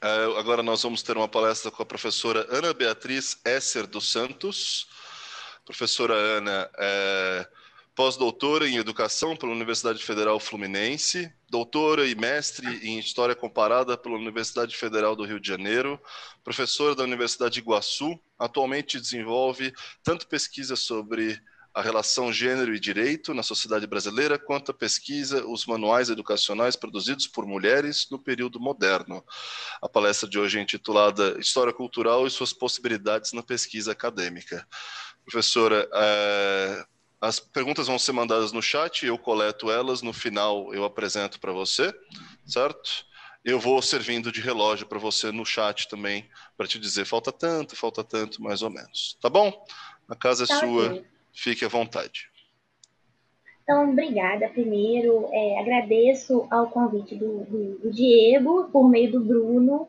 Agora nós vamos ter uma palestra com a professora Ana Beatriz Esser dos Santos. Professora Ana é pós-doutora em Educação pela Universidade Federal Fluminense, doutora e mestre em História Comparada pela Universidade Federal do Rio de Janeiro, professora da Universidade de Iguaçu, atualmente desenvolve tanto pesquisa sobre a relação gênero e direito na sociedade brasileira, quanto a pesquisa os manuais educacionais produzidos por mulheres no período moderno. A palestra de hoje é intitulada História Cultural e suas possibilidades na pesquisa acadêmica. Professora, as perguntas vão ser mandadas no chat, eu coleto elas, no final eu apresento para você, certo? Eu vou servindo de relógio para você no chat também, para te dizer falta tanto, mais ou menos. Tá bom? A casa é sua, ok. Fique à vontade. Então, obrigada primeiro. Agradeço ao convite do Diego, por meio do Bruno.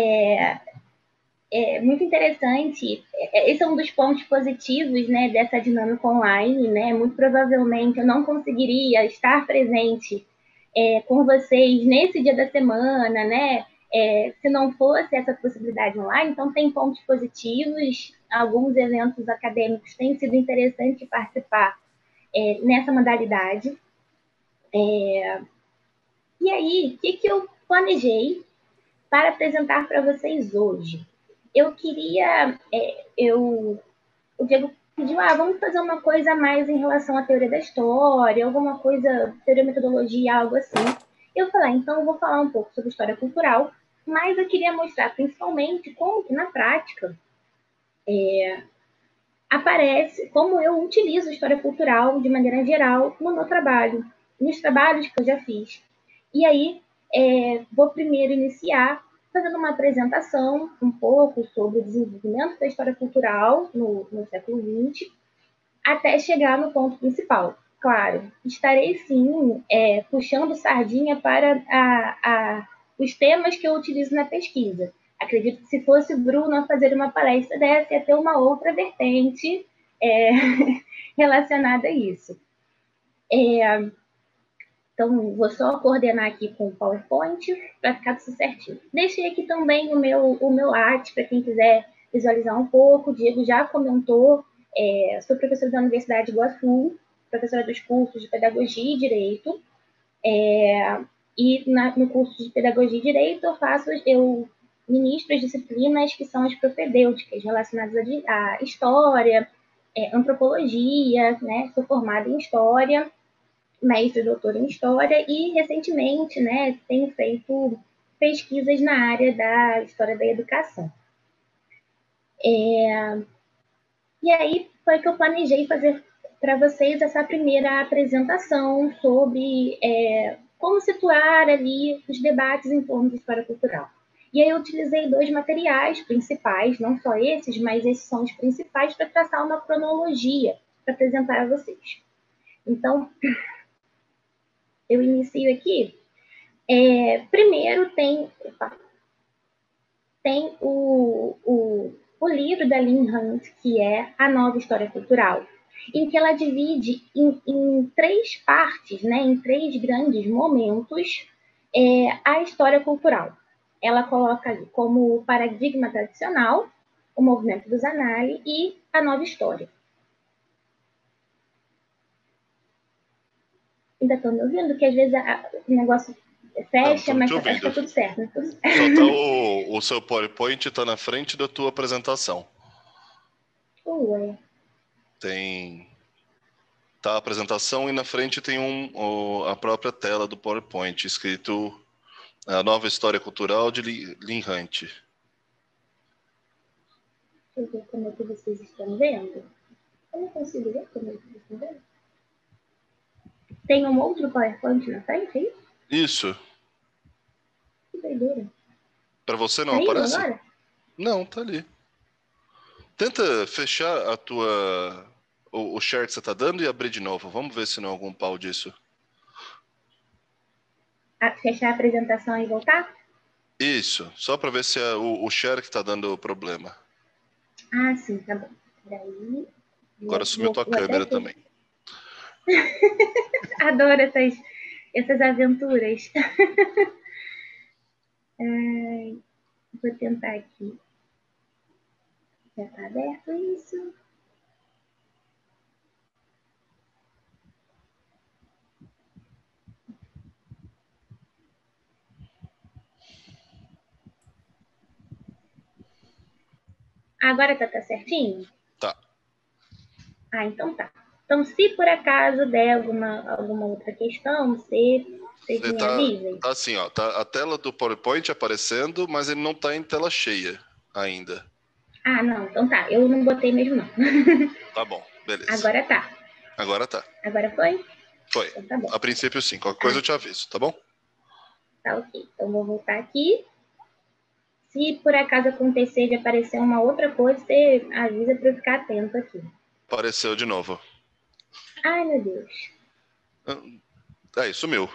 É muito interessante. Esse é um dos pontos positivos, né, dessa dinâmica online. Né? Muito provavelmente eu não conseguiria estar presente com vocês nesse dia da semana, né? Se não fosse essa possibilidade online. Então, tem pontos positivos. Alguns eventos acadêmicos têm sido interessantes participar nessa modalidade. E aí, o que eu planejei para apresentar para vocês hoje? Eu queria... o Diego pediu, vamos fazer uma coisa mais em relação à teoria da história, alguma coisa, teoria metodologia, algo assim. Eu falei, então eu vou falar um pouco sobre história cultural, mas eu queria mostrar principalmente como que na prática aparece, como eu utilizo história cultural de maneira geral no meu trabalho, nos trabalhos que eu já fiz. E aí, vou primeiro iniciar fazendo uma apresentação um pouco sobre o desenvolvimento da história cultural no século XX, até chegar no ponto principal. Claro, estarei sim puxando sardinha para os temas que eu utilizo na pesquisa. Acredito que se fosse Bruno a fazer uma palestra dessa, ia ter uma outra vertente relacionada a isso. Então, vou só coordenar aqui com o PowerPoint para ficar tudo certinho. Deixei aqui também o meu arte para quem quiser visualizar um pouco. O Diego já comentou. Sou professora da Universidade de Iguaçu, professora dos cursos de Pedagogia e Direito. No curso de Pedagogia e Direito, eu ministro as disciplinas que são as propedêuticas, relacionadas à história, antropologia, né? Sou formada em História, mestre e doutora em História, e recentemente, né, tenho feito pesquisas na área da História da Educação. E aí foi que eu planejei fazer para vocês essa primeira apresentação sobre como situar ali os debates em torno de história cultural. E aí eu utilizei 2 materiais principais, não só esses, mas esses são os principais, para traçar uma cronologia para apresentar a vocês. Então, eu inicio aqui. Primeiro tem o livro da Lynn Hunt, que é A Nova História Cultural, em que ela divide em 3 partes, né, em 3 grandes momentos, a história cultural. Ela coloca ali como o paradigma tradicional, o movimento dos Anali e a nova história. Ainda estão me ouvindo? Que às vezes o negócio fecha, mas acho que está tudo certo. Né? Só tá o seu PowerPoint está na frente da tua apresentação. Ué. Tá a apresentação e na frente tem a própria tela do PowerPoint, escrito A Nova História Cultural de Lynn Hunt. Deixa eu ver como é que vocês estão vendo. Eu não consigo ver como é que vocês estão vendo. Tem um outro PowerPoint na frente, é isso? Isso. Que doideira. Para você não Saiu aparece? agora? Não, tá ali. Tenta fechar o share que você tá dando e abrir de novo. Vamos ver se não é algum pau disso. Fechar a apresentação e voltar? Isso, só para ver se é o share que tá dando problema. Sim, tá bom. Peraí. Agora sumiu tua câmera também. Adoro essas aventuras. Vou tentar aqui. Já está aberto isso? Agora tá certinho? Tá. Então tá. Então, se por acaso der alguma outra questão, vocês me avisem. Tá assim, ó. Tá a tela do PowerPoint aparecendo, mas ele não tá em tela cheia ainda. Não. Então tá. Eu não botei mesmo, não. Tá bom, beleza. Agora tá. Agora tá. Agora foi? Foi. Então tá bom. A princípio, sim. Qualquer coisa eu te aviso, tá bom? Tá ok. Então vou voltar aqui. Se por acaso acontecer de aparecer uma outra coisa, você avisa para eu ficar atento aqui. Apareceu de novo. Ai, meu Deus. Aí, sumiu.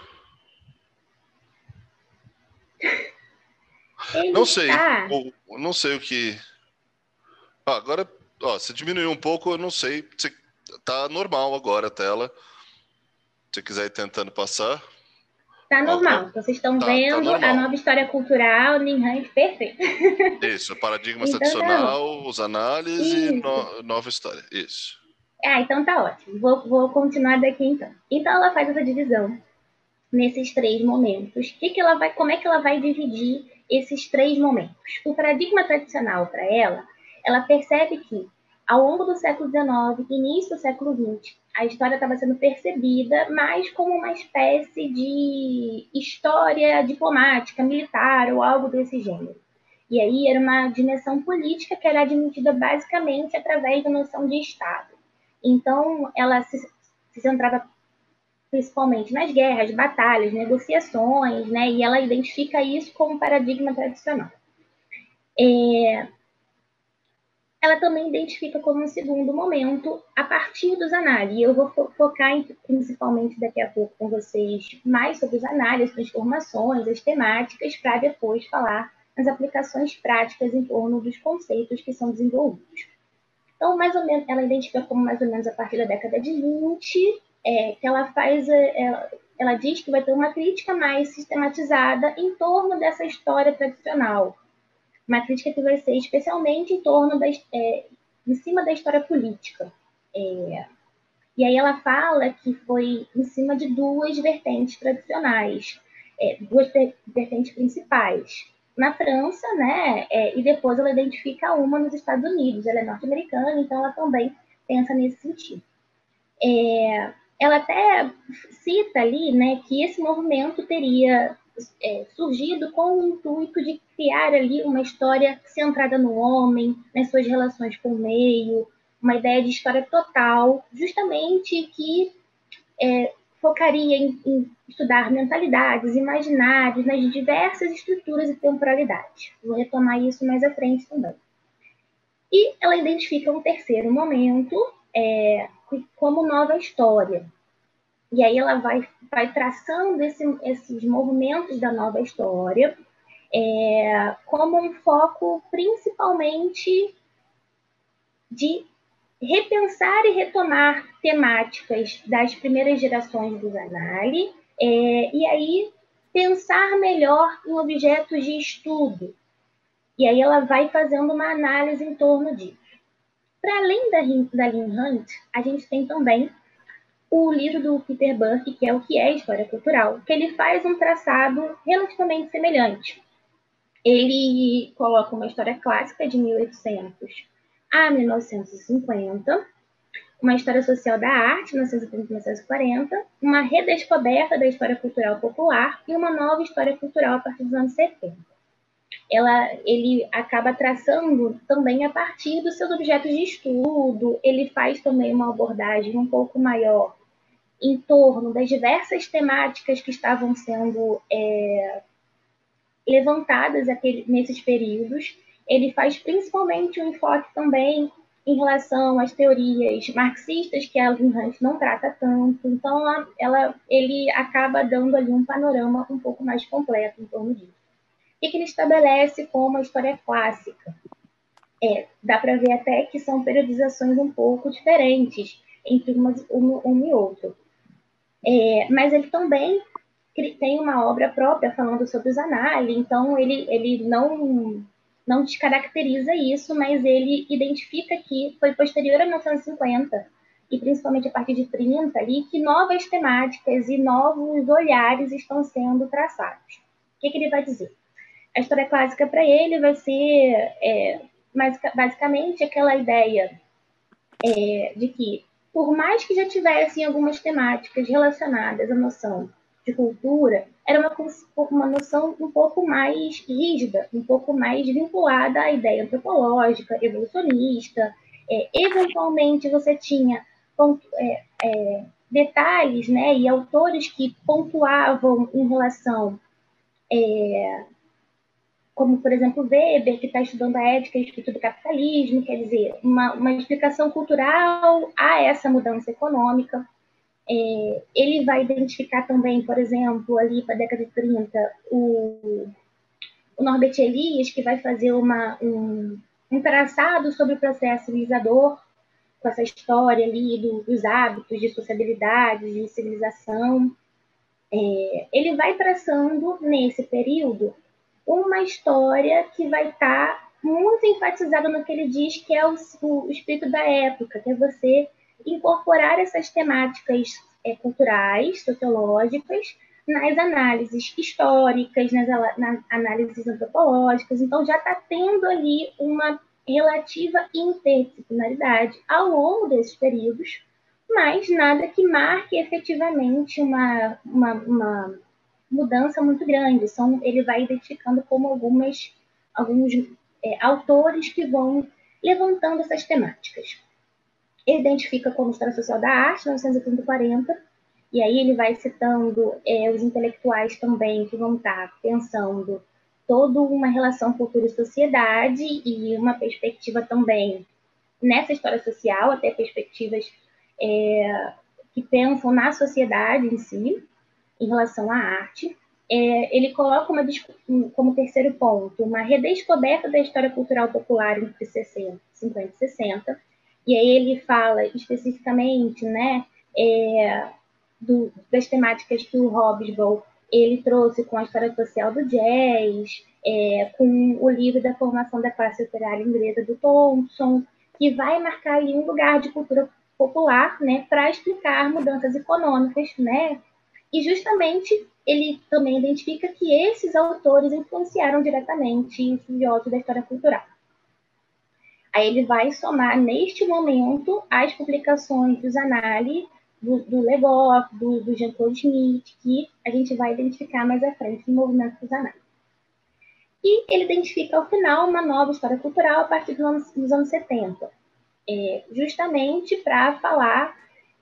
Ele Não sei. está... Não sei o que... agora, se diminuiu um pouco, eu não sei. Tá normal agora a tela. Se você quiser ir tentando passar. Tá normal. Vocês estão vendo a nova história cultural, Ninhant, perfeito. Isso, paradigma então, tradicional, os análises, nova história. Isso. Então tá ótimo. Vou continuar daqui então. Então ela faz essa divisão nesses 3 momentos. Como é que ela vai dividir esses 3 momentos? O paradigma tradicional para ela percebe que ao longo do século XIX, início do século XX, a história estava sendo percebida mais como uma espécie de história diplomática, militar ou algo desse gênero. E aí era uma dimensão política que era admitida basicamente através da noção de Estado. Então, ela se centrava principalmente nas guerras, batalhas, negociações, né? E ela identifica isso como paradigma tradicional. Ela também identifica como um segundo momento a partir dos análises. E eu vou focar principalmente daqui a pouco com vocês mais sobre os análises, transformações, as temáticas, para depois falar nas aplicações práticas em torno dos conceitos que são desenvolvidos. Então, mais ou menos, ela identifica como mais ou menos a partir da década de 20, que ela diz que vai ter uma crítica mais sistematizada em torno dessa história tradicional. Uma crítica que vai ser especialmente em cima da história política. E aí ela fala que foi em cima de 2 vertentes tradicionais, 2 vertentes principais. Na França, né? E depois ela identifica uma nos Estados Unidos. Ela é norte-americana, então ela também pensa nesse sentido. Ela até cita ali, né, que esse movimento teria surgido com o intuito de criar ali uma história centrada no homem, nas suas relações com o meio, uma ideia de história total, justamente que focaria em estudar mentalidades, imaginários, nas diversas estruturas e temporalidades. Vou retomar isso mais à frente também. E ela identifica um terceiro momento como nova história. E aí ela vai traçando esses movimentos da nova história como um foco principalmente de repensar e retomar temáticas das primeiras gerações dos Anali, e aí pensar melhor em objetos de estudo. E aí ela vai fazendo uma análise em torno disso. Para além da Lynn Hunt, a gente tem também o livro do Peter Burke, que é O que é História Cultural, que ele faz um traçado relativamente semelhante. Ele coloca uma história clássica de 1800 a 1950, uma história social da arte, 1930 e 1940, uma redescoberta da história cultural popular e uma nova história cultural a partir dos anos 70. Ele acaba traçando também a partir dos seus objetos de estudo, ele faz também uma abordagem um pouco maior em torno das diversas temáticas que estavam sendo levantadas nesses períodos. Ele faz principalmente um enfoque também em relação às teorias marxistas, que a Lynn Hunt não trata tanto. Então, ele acaba dando ali um panorama um pouco mais completo em torno disso. O que ele estabelece como a história clássica? Dá para ver até que são periodizações um pouco diferentes entre um e outro. Mas ele também tem uma obra própria falando sobre os análises, então ele não não descaracteriza isso, mas ele identifica que foi posterior a 1950, e principalmente a partir de 30 ali, que novas temáticas e novos olhares estão sendo traçados. O que ele vai dizer? A história clássica para ele vai ser basicamente aquela ideia de que, por mais que já tivessem algumas temáticas relacionadas à noção de cultura, era uma noção um pouco mais rígida, um pouco mais vinculada à ideia antropológica, evolucionista. Eventualmente, você tinha detalhes, né, e autores que pontuavam em relação, como, por exemplo, Weber, que está estudando a ética e a estrutura do capitalismo, quer dizer, uma explicação cultural a essa mudança econômica. Ele vai identificar também, por exemplo, ali para a década de 30, o Norbert Elias, que vai fazer um traçado sobre o processo civilizador, com essa história ali dos hábitos, de sociabilidade, de civilização. Ele vai traçando, nesse período, uma história que vai estar muito enfatizada no que ele diz que é o espírito da época, que é você incorporar essas temáticas culturais, sociológicas, nas análises históricas, nas análises antropológicas. Então, já está tendo ali uma relativa interdisciplinaridade ao longo desses períodos, mas nada que marque efetivamente uma mudança muito grande. Ele vai identificando como alguns autores que vão levantando essas temáticas. Ele identifica como História Social da Arte, 1930, e aí ele vai citando os intelectuais também que vão estar pensando toda uma relação cultura e sociedade e uma perspectiva também nessa história social, até perspectivas que pensam na sociedade em si, em relação à arte. Ele coloca como terceiro ponto uma redescoberta da história cultural popular entre 50 e 60, e aí ele fala especificamente, né, das temáticas que o Hobsbawm ele trouxe com a história social do jazz, com o livro da formação da classe operária inglesa do Thompson, que vai marcar ali um lugar de cultura popular, né, para explicar mudanças econômicas, né, e justamente ele também identifica que esses autores influenciaram diretamente estudiosos da história cultural. Aí ele vai somar, neste momento, as publicações dos Zanelli, do Le Goff, do Jean-Claude Schmitt, que a gente vai identificar mais à frente no movimento dos Zanelli. E ele identifica, ao final, uma nova história cultural a partir dos anos 70, justamente para falar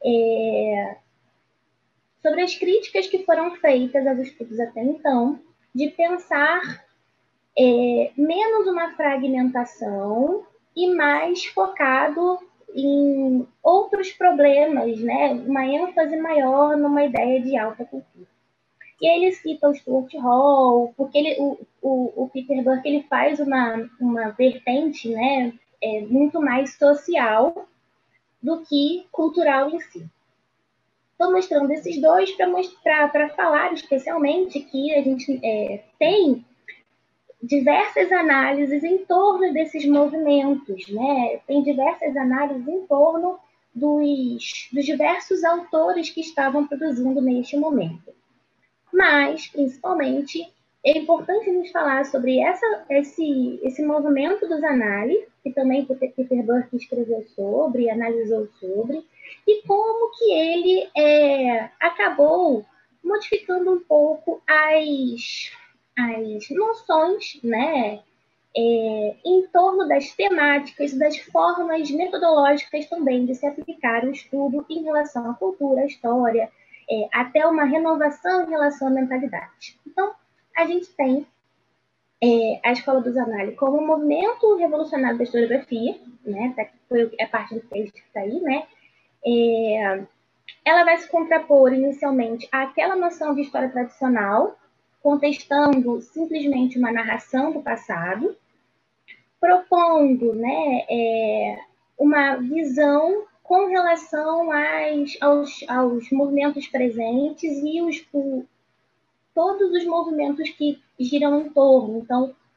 sobre as críticas que foram feitas aos estudos até então, de pensar menos uma fragmentação e mais focado em outros problemas, né? Uma ênfase maior numa ideia de alta cultura. E aí ele cita o Stuart Hall, porque o Peter Burke ele faz uma vertente, né, muito mais social do que cultural em si. Estou mostrando esses dois para falar especialmente que a gente tem diversas análises em torno desses movimentos, né? Tem diversas análises em torno dos diversos autores que estavam produzindo neste momento. Mas, principalmente, é importante nos falar sobre esse movimento dos análises, que também Peter Burke escreveu sobre, analisou sobre, e como que ele acabou modificando um pouco as noções, né, em torno das temáticas, das formas metodológicas também de se aplicar o estudo em relação à cultura, à história, até uma renovação em relação à mentalidade. Então, a gente tem a Escola dos Zanelli como um movimento revolucionário da historiografia, né, foi a parte do texto que está aí, né, ela vai se contrapor inicialmente àquela noção de história tradicional, contestando simplesmente uma narração do passado, propondo, né, uma visão com relação aos movimentos presentes e todos os movimentos que giram em torno. Então,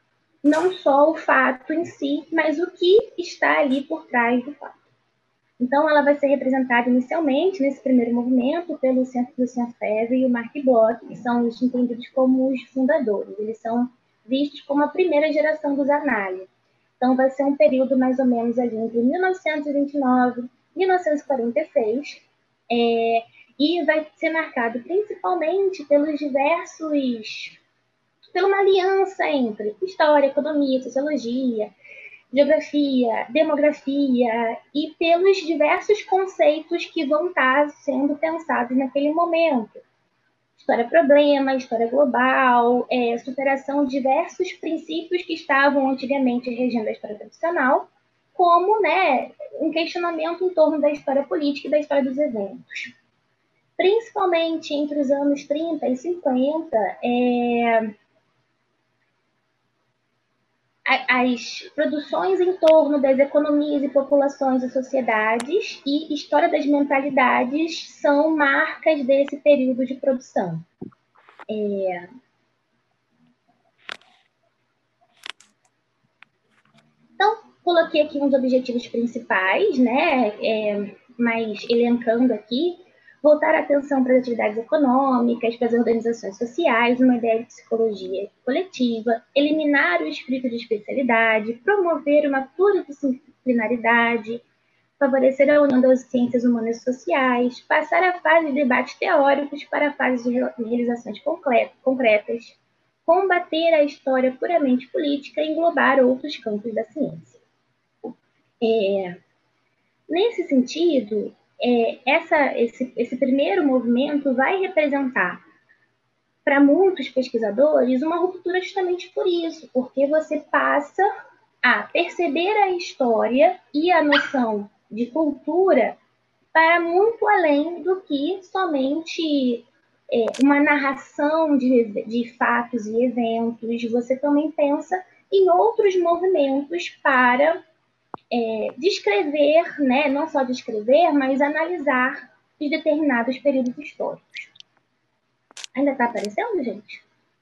não só o fato em si, mas o que está ali por trás do fato. Então, ela vai ser representada inicialmente, nesse primeiro movimento, pelo Centro do Saint-Fèvre e o Marc Bloch, que são os entendidos como os fundadores. Eles são vistos como a primeira geração dos análises. Então, vai ser um período mais ou menos ali entre 1929 e 1946, e vai ser marcado principalmente pelos pela uma aliança entre história, economia, sociologia, geografia, demografia e pelos diversos conceitos que vão estar sendo pensados naquele momento. História-problema, história global, superação de diversos princípios que estavam antigamente regendo a história tradicional, como, né, um questionamento em torno da história política e da história dos eventos. Principalmente entre os anos 30 e 50, as produções em torno das economias e populações e sociedades e história das mentalidades são marcas desse período de produção. Então, coloquei aqui uns objetivos principais, né, mas elencando aqui, voltar a atenção para as atividades econômicas, para as organizações sociais, uma ideia de psicologia coletiva, eliminar o espírito de especialidade, promover uma pluridisciplinaridade, favorecer a união das ciências humanas e sociais, passar a fase de debates teóricos para a fase de realizações concretas, combater a história puramente política e englobar outros campos da ciência. Nesse sentido, esse primeiro movimento vai representar, para muitos pesquisadores, uma ruptura justamente por isso, porque você passa a perceber a história e a noção de cultura para muito além do que somente uma narração de fatos e eventos. Você também pensa em outros movimentos para descrever, né, não só descrever, mas analisar os determinados períodos históricos. Ainda está aparecendo, gente?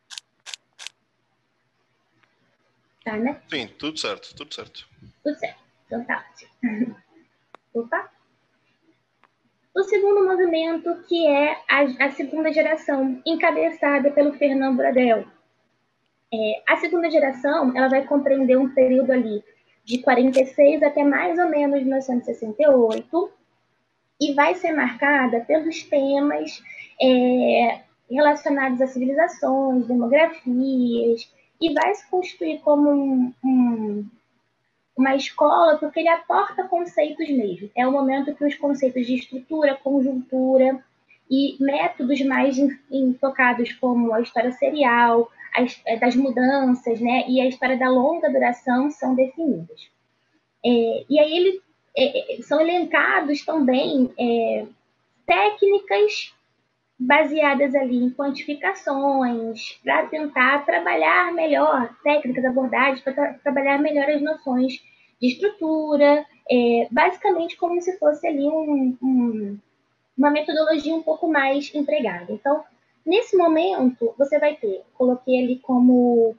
Tá, né? Sim, tudo certo, tudo certo. Tudo certo. Então tá. Opa. O segundo movimento, que é a segunda geração, encabeçada pelo Fernand Braudel. A segunda geração, ela vai compreender um período ali de 46 até mais ou menos 1968, e vai ser marcada pelos temas relacionados a civilizações, demografias, e vai se constituir como uma escola porque ele aporta conceitos mesmo. É o momento que os conceitos de estrutura, conjuntura e métodos mais focados como a história serial, das mudanças, né, e a história da longa duração são definidos. E aí são elencados também técnicas baseadas ali em quantificações, para tentar trabalhar melhor, técnicas, abordagens, para trabalhar melhor as noções de estrutura, basicamente como se fosse ali uma metodologia um pouco mais empregada. Então, nesse momento, você vai ter, coloquei ali como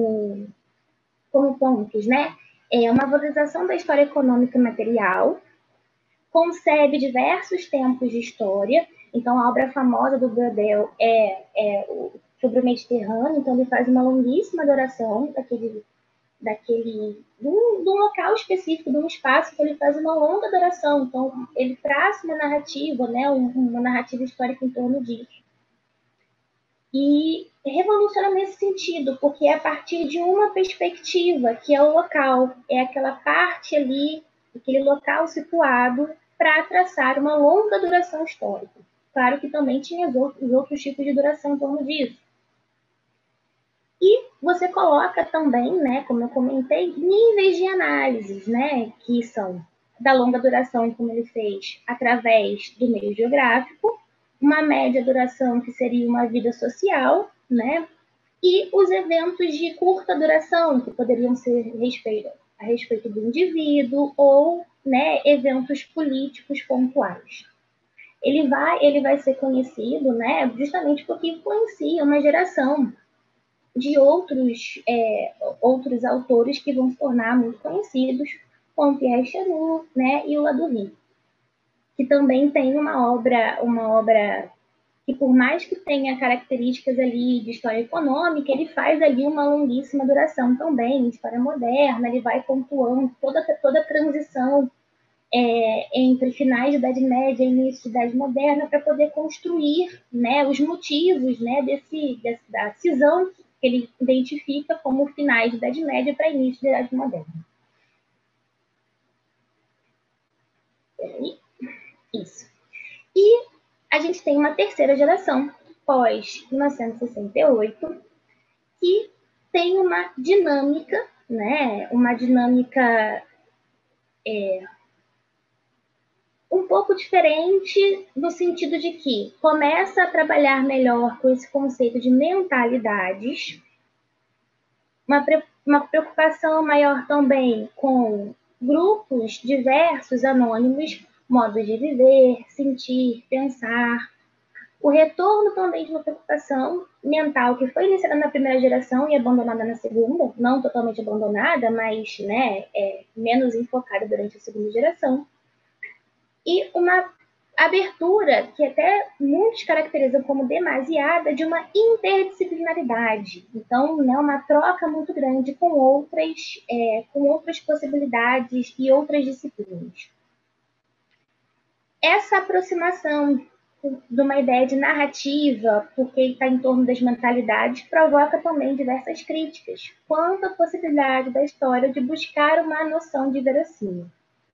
pontos, né? Uma valorização da história econômica e material, concebe diversos tempos de história. Então, a obra famosa do Braudel sobre o Mediterrâneo. Então, ele faz uma longuíssima adoração de um local específico, de um espaço, que ele faz uma longa adoração. Então, ele traz uma narrativa, né, uma narrativa histórica em torno disso. E revoluciona nesse sentido, porque é a partir de uma perspectiva, que é o local, é aquela parte ali, aquele local situado para traçar uma longa duração histórica. Claro que também tinha os outros tipos de duração em torno disso. E você coloca também, né, como eu comentei, níveis de análises, né, que são da longa duração, como ele fez, através do meio geográfico, uma média duração, que seria uma vida social, né, e os eventos de curta duração, que poderiam ser a respeito do indivíduo ou, né, eventos políticos pontuais. Ele vai ser conhecido, né, justamente porque influencia uma geração. de outros autores que vão se tornar muito conhecidos, como Pierre Charoux, né, e o Ladouri, que também tem uma obra que, por mais que tenha características ali de história econômica, ele faz ali uma longuíssima duração também, história moderna, ele vai pontuando toda a transição entre finais da Idade Média e início da Idade Moderna, para poder construir, né, os motivos, né, da cisão que ele identifica como finais da Idade Média para início da Idade Moderna. Isso. E a gente tem uma terceira geração, pós 1968, que tem uma dinâmica, né, uma dinâmica um pouco diferente no sentido de que começa a trabalhar melhor com esse conceito de mentalidades, uma preocupação maior também com grupos diversos, anônimos, modos de viver, sentir, pensar, o retorno também de uma preocupação mental que foi iniciada na primeira geração e abandonada na segunda, não totalmente abandonada, mas, né, menos enfocada durante a segunda geração, e uma abertura que até muitos caracterizam como demasiada de uma interdisciplinaridade. Então, né, uma troca muito grande com outras possibilidades e outras disciplinas. Essa aproximação de uma ideia de narrativa, porque está em torno das mentalidades, provoca também diversas críticas quanto à possibilidade da história de buscar uma noção de verossímil.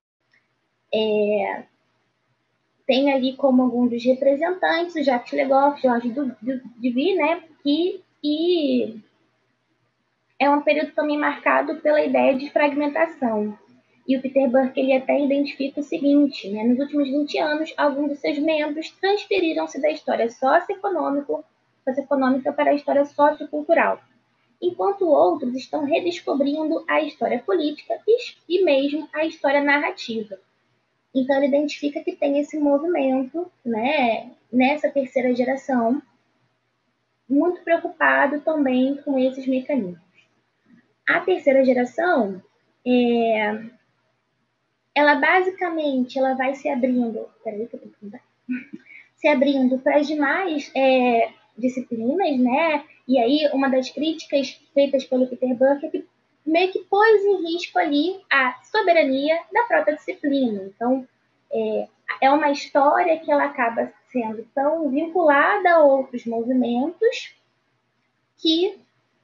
Tem ali como alguns dos representantes o Jacques Legoff, Georges Duby, né, que é um período também marcado pela ideia de fragmentação. E o Peter Burke ele até identifica o seguinte, né, nos últimos 20 anos, alguns de seus membros transferiram-se da história socioeconômica para a história sociocultural, enquanto outros estão redescobrindo a história política e mesmo a história narrativa. Então, ele identifica que tem esse movimento, né, nessa terceira geração, muito preocupado também com esses mecanismos. A terceira geração, ela basicamente vai se abrindo, para as demais disciplinas, né? E aí, uma das críticas feitas pelo Peter Burke é que meio que pôs em risco ali a soberania da própria disciplina. Então, é uma história que ela acaba sendo tão vinculada a outros movimentos que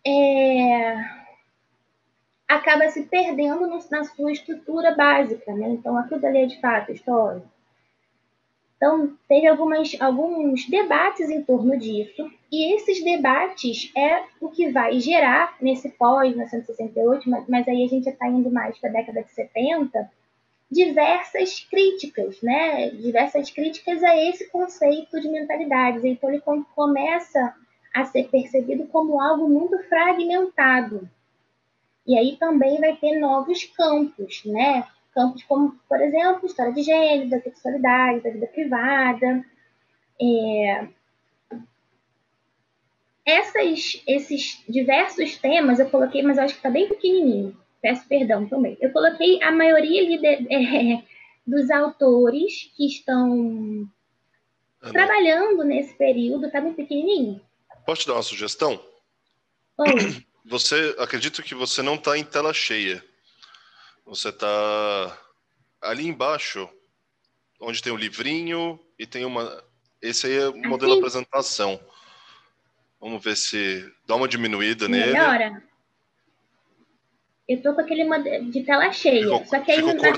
acaba se perdendo na sua estrutura básica, né? Então, aquilo dali é de fato história. Então, teve alguns debates em torno disso, e esses debates é o que vai gerar, nesse pós-1968, mas aí a gente está indo mais para a década de 70, diversas críticas, né? Diversas críticas a esse conceito de mentalidades. Então, ele começa a ser percebido como algo muito fragmentado. E aí também vai ter novos campos, né? Campos como, por exemplo, história de gênero, da sexualidade, da vida privada. Esses diversos temas eu coloquei, mas eu acho que está bem pequenininho. Peço perdão também. Eu coloquei a maioria ali dos autores que estão trabalhando nesse período, está bem pequenininho. Posso te dar uma sugestão? Acredito que você não está em tela cheia. Você está ali embaixo, onde tem o livrinho e tem esse aí é o modelo de apresentação. Vamos ver se dá uma diminuída nele. Melhora? Eu tô com aquele modelo de tela cheia. Só que aí na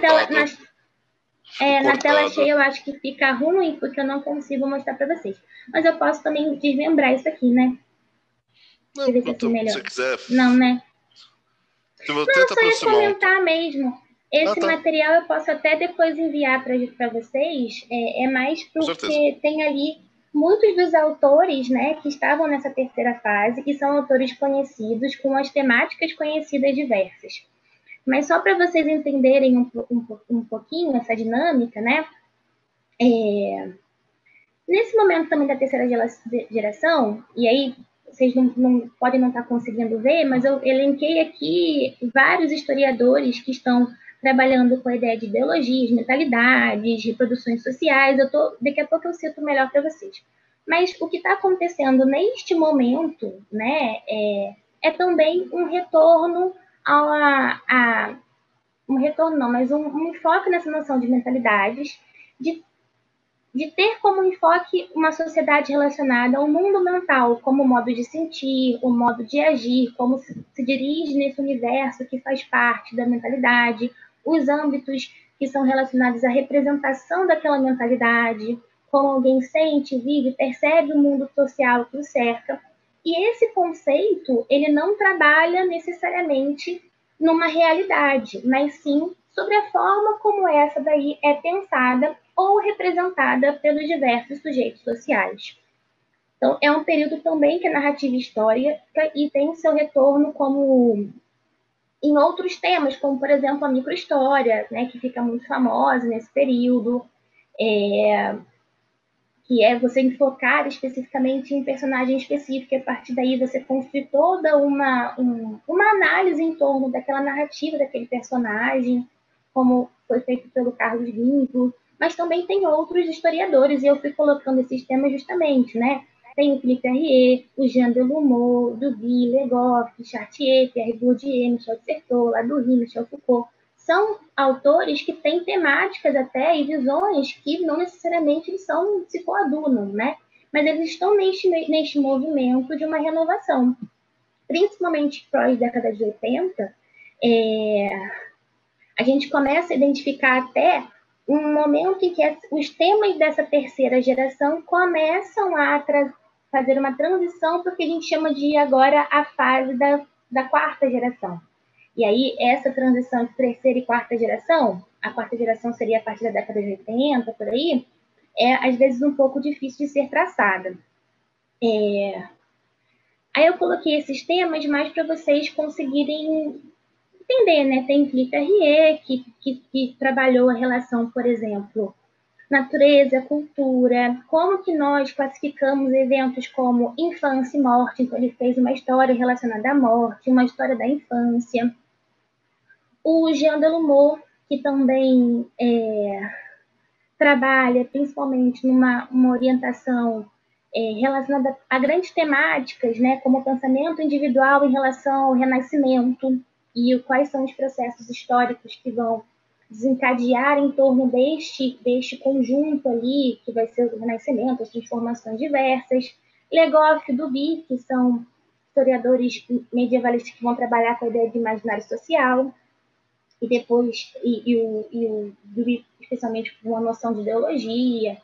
tela cheia eu acho que fica ruim, porque eu não consigo mostrar para vocês. Mas eu posso também desmembrar isso aqui, né? Não, se você quiser. Não, né? Não, só ia comentar mesmo. Esse material eu posso até depois enviar para vocês. É mais porque tem ali muitos dos autores, né, que estavam nessa terceira fase, que são autores conhecidos, com as temáticas conhecidas diversas. Mas só para vocês entenderem um pouquinho essa dinâmica, né? Nesse momento também da terceira geração, e aí vocês podem não estar conseguindo ver, mas eu elenquei aqui vários historiadores que estão trabalhando com a ideia de ideologias, mentalidades, reproduções sociais. Daqui a pouco eu cito melhor para vocês. Mas o que está acontecendo neste momento, né, é também um retorno um retorno não, mas um enfoque nessa noção de mentalidades, de ter como enfoque uma sociedade relacionada ao mundo mental, como o modo de sentir, o modo de agir, como se dirige nesse universo que faz parte da mentalidade, os âmbitos que são relacionados à representação daquela mentalidade, como alguém sente, vive, percebe o mundo social que o cerca. E esse conceito, ele não trabalha necessariamente numa realidade, mas sim sobre a forma como essa daí é pensada ou representada pelos diversos sujeitos sociais. Então, é um período também que é narrativa histórica e tem seu retorno como em outros temas, como, por exemplo, a microhistória, né, que fica muito famosa nesse período, que é você enfocar especificamente em um personagem específico, e a partir daí você construir toda uma análise em torno daquela narrativa daquele personagem, como foi feito pelo Carlos Guinto, mas também tem outros historiadores, e eu fui colocando esses temas justamente, né? Tem o Philippe Herrier, o Jean Delumeau, Duby, Legoff, Chartier, Pierre Bourdieu, Michel de Certeau, Ladurie, Michel Foucault. São autores que têm temáticas até e visões que não necessariamente eles se coadunam, né? Mas eles estão neste movimento de uma renovação. Principalmente pós-década de 80, a gente começa a identificar até um momento em que os temas dessa terceira geração começam a fazer uma transição para o que a gente chama de agora a fase da quarta geração. E aí, essa transição de terceira e quarta geração, a quarta geração seria a partir da década de 80, por aí, é às vezes um pouco difícil de ser traçada. Aí eu coloquei esses temas mais para vocês conseguirem entender, né? Tem Philippe Herrier, que trabalhou a relação, por exemplo, natureza, cultura, como que nós classificamos eventos como infância e morte. Então, ele fez uma história relacionada à morte, uma história da infância. O Jean Delumeau, que também trabalha principalmente numa orientação relacionada a grandes temáticas, né, como o pensamento individual em relação ao renascimento e quais são os processos históricos que vão desencadear em torno deste conjunto ali, que vai ser o renascimento, as transformações diversas. Legoff e Duby, que são historiadores medievalistas que vão trabalhar com a ideia de imaginário social, e depois, o Duby, especialmente com uma noção de ideologia,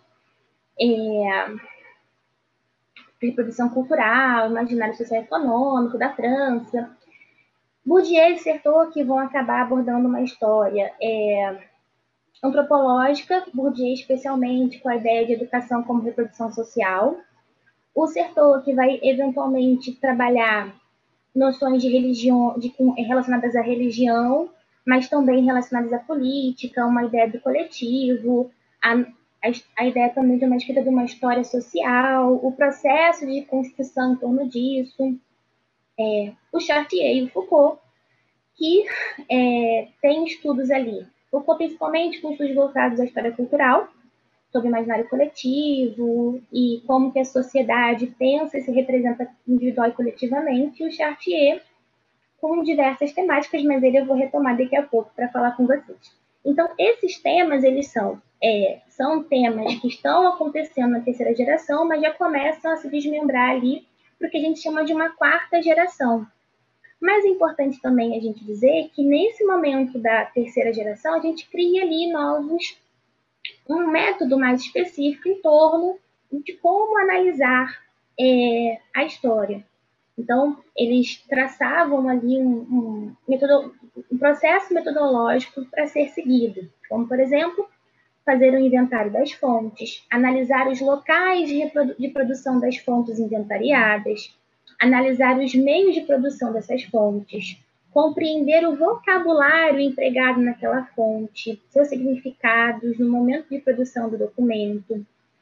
reprodução cultural, imaginário socioeconômico da França. Bourdieu e Certeau, que vão acabar abordando uma história antropológica, Bourdieu especialmente com a ideia de educação como reprodução social. O Certeau, que vai eventualmente trabalhar noções de religião, relacionadas à religião, mas também relacionadas à política, uma ideia do coletivo, a ideia também de uma escrita de uma história social, o processo de construção em torno disso. O Chartier e o Foucault, que tem estudos ali. Foucault, principalmente, com estudos voltados à história cultural, sobre o imaginário coletivo e como que a sociedade pensa e se representa individual e coletivamente, e o Chartier com diversas temáticas, mas eu vou retomar daqui a pouco para falar com vocês. Então, esses temas, eles são temas que estão acontecendo na terceira geração, mas já começam a se desmembrar ali para o que a gente chama de uma quarta geração. Mas é importante também a gente dizer que nesse momento da terceira geração, a gente cria ali um método mais específico em torno de como analisar a história. Então, eles traçavam ali um processo metodológico para ser seguido, como, por exemplo, fazer um inventário das fontes, analisar os locais de produção das fontes inventariadas, analisar os meios de produção dessas fontes, compreender o vocabulário empregado naquela fonte, seus significados no momento de produção do documento,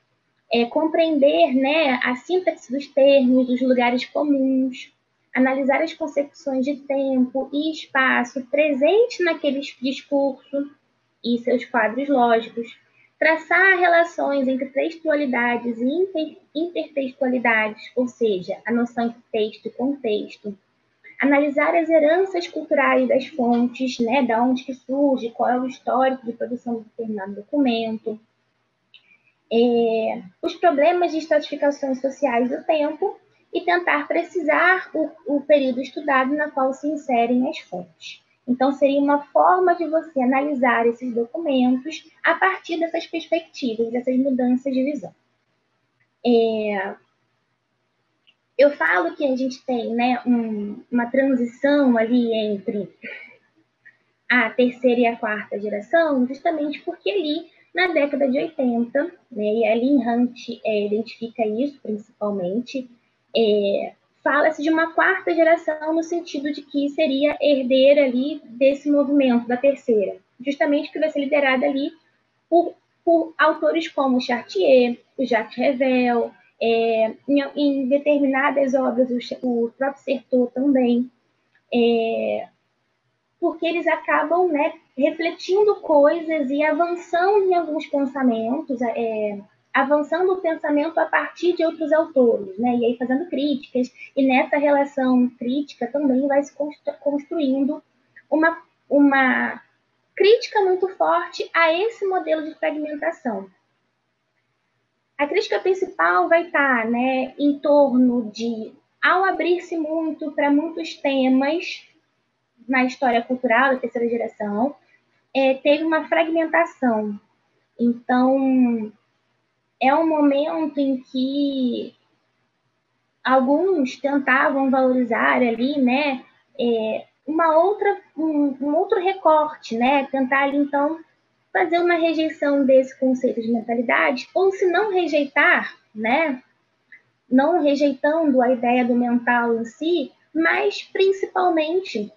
compreender, né, a sintaxe dos termos, dos lugares comuns, analisar as concepções de tempo e espaço presente naquele discurso e seus quadros lógicos, traçar relações entre textualidades e intertextualidades, ou seja, a noção de texto e contexto, analisar as heranças culturais das fontes, né, da onde que surge, qual é o histórico de produção de determinado documento, os problemas de estratificações sociais do tempo e tentar precisar o período estudado na qual se inserem as fontes. Então, seria uma forma de você analisar esses documentos a partir dessas perspectivas, dessas mudanças de visão. Eu falo que a gente tem, né, uma transição ali entre a terceira e a quarta geração, justamente porque ali, na década de 80, né, e a Lynn Hunt identifica isso principalmente, fala-se de uma quarta geração no sentido de que seria herdeira ali desse movimento da terceira, justamente que vai ser liderada ali por autores como Chartier, o Jacques Revel, em determinadas obras o próprio Certeau também, porque eles acabam, né, refletindo coisas e avançando em alguns pensamentos, avançando o pensamento a partir de outros autores, né, e aí fazendo críticas, e nessa relação crítica também vai se construindo uma crítica muito forte a esse modelo de fragmentação. A crítica principal vai estar, né, em torno de, ao abrir-se muito para muitos temas na história cultural da terceira geração, teve uma fragmentação. Então, é um momento em que alguns tentavam valorizar ali, né, um outro recorte, né, tentar ali, então, fazer uma rejeição desse conceito de mentalidade, ou se não rejeitar, né, não rejeitando a ideia do mental em si, mas principalmente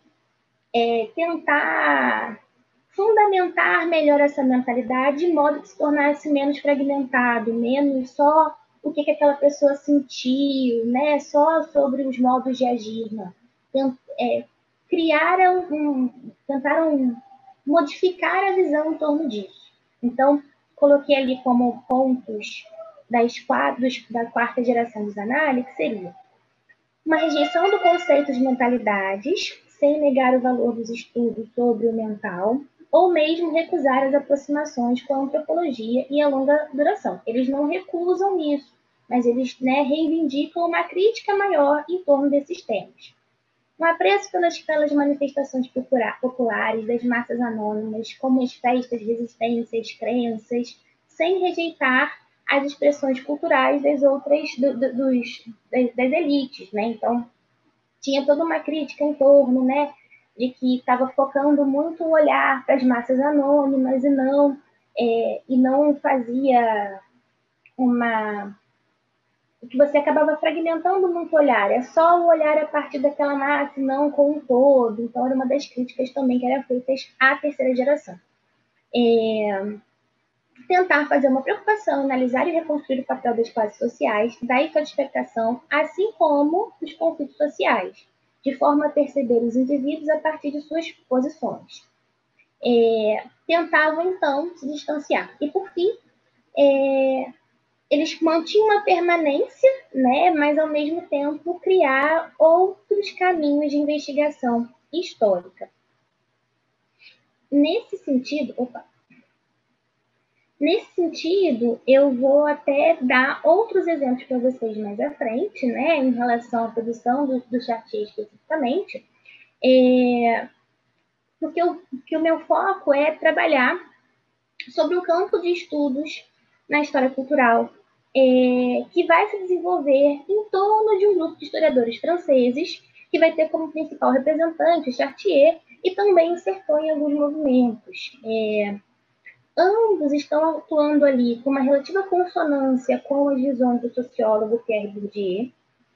tentar fundamentar melhor essa mentalidade de modo que se tornasse menos fragmentado, menos só o que aquela pessoa sentiu, né? Só sobre os modos de agir. Né? Tentaram modificar a visão em torno disso. Então, coloquei ali como pontos da quarta geração dos análises, que seria uma rejeição do conceito de mentalidades, sem negar o valor dos estudos sobre o mental, ou mesmo recusar as aproximações com a antropologia e a longa duração. Eles não recusam isso, mas eles, né, reivindicam uma crítica maior em torno desses temas. Um apreço pelas manifestações populares das massas anônimas, como as festas, resistências, crenças, sem rejeitar as expressões culturais das elites, né? Então, tinha toda uma crítica em torno, né, de que estava focando muito o olhar para as massas anônimas e não fazia que você acabava fragmentando muito o olhar, é só o olhar a partir daquela massa, não com o todo. Então, era uma das críticas também que eram feitas à terceira geração. Tentar fazer uma preocupação, analisar e reconstruir o papel das classes sociais, da estratificação, assim como dos conflitos sociais, de forma a perceber os indivíduos a partir de suas posições. Tentavam, então, se distanciar. E, por fim, eles mantinham uma permanência, né, mas, ao mesmo tempo, criar outros caminhos de investigação histórica. Nesse sentido, eu vou até dar outros exemplos para vocês mais à frente, né, em relação à produção do Chartier especificamente, porque o meu foco é trabalhar sobre um campo de estudos na história cultural que vai se desenvolver em torno de um grupo de historiadores franceses que vai ter como principal representante o Chartier e também o Certeau em alguns movimentos. Ambos estão atuando ali com uma relativa consonância com as visões do sociólogo Pierre Bourdieu,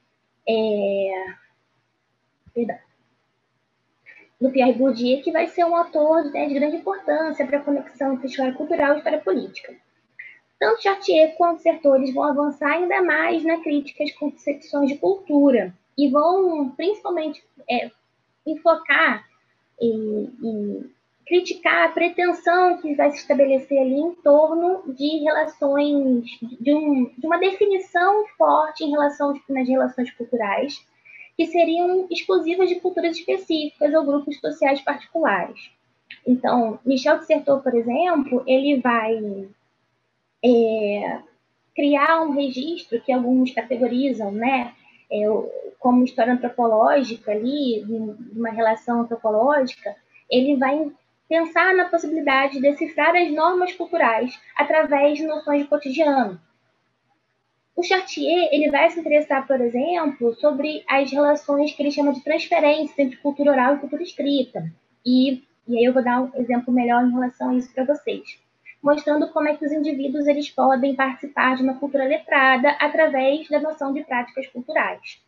que vai ser um autor, né, de grande importância para a conexão entre história cultural e história política. tanto Chartier quanto Certeau eles vão avançar ainda mais na crítica às concepções de cultura e vão principalmente enfocar e criticar a pretensão que vai se estabelecer ali em torno de relações, de uma definição forte nas relações culturais, que seriam exclusivas de culturas específicas ou grupos sociais particulares. Então, Michel de Certeau, por exemplo, ele vai criar um registro que alguns categorizam, né, como história antropológica ali, de uma relação antropológica. Ele vai pensar na possibilidade de decifrar as normas culturais através de noções de cotidiano. O Chartier ele vai se interessar, por exemplo, sobre as relações que ele chama de transferência entre cultura oral e cultura escrita. E aí eu vou dar um exemplo melhor em relação a isso para vocês, mostrando como é que os indivíduos eles podem participar de uma cultura letrada através da noção de práticas culturais.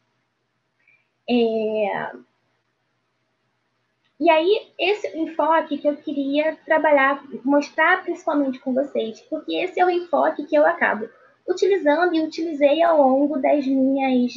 E aí, esse enfoque que eu queria trabalhar, mostrar principalmente com vocês, porque esse é o enfoque que eu acabo utilizando e utilizei ao longo das minhas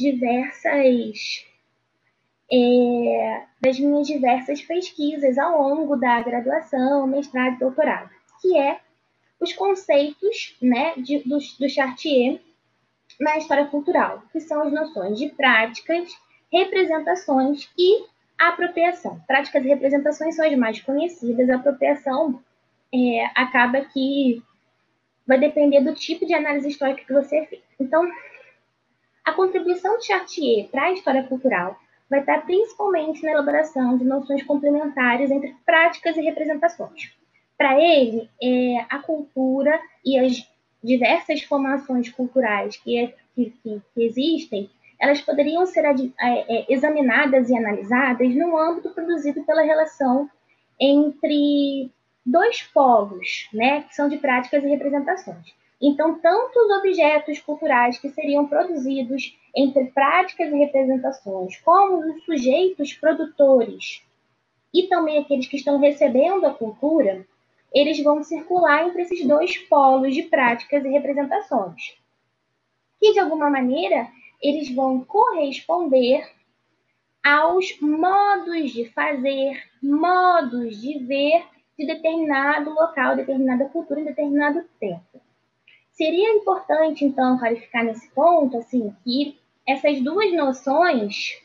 diversas pesquisas ao longo da graduação, mestrado e doutorado, que é os conceitos, né, do Chartier na história cultural, que são as noções de práticas, representações e apropriação. Práticas e representações são as mais conhecidas, a apropriação acaba que vai depender do tipo de análise histórica que você fez. Então, a contribuição de Chartier para a história cultural vai estar principalmente na elaboração de noções complementares entre práticas e representações. Para ele, a cultura e as diversas formações culturais que existem, elas poderiam ser examinadas e analisadas no âmbito produzido pela relação entre dois polos, né, que são de práticas e representações. Então, tanto os objetos culturais que seriam produzidos entre práticas e representações, como os sujeitos produtores e também aqueles que estão recebendo a cultura, eles vão circular entre esses dois polos de práticas e representações, que, de alguma maneira, eles vão corresponder aos modos de fazer, modos de ver de determinado local, determinada cultura em determinado tempo. Seria importante, então, clarificar nesse ponto, assim, que essas duas noções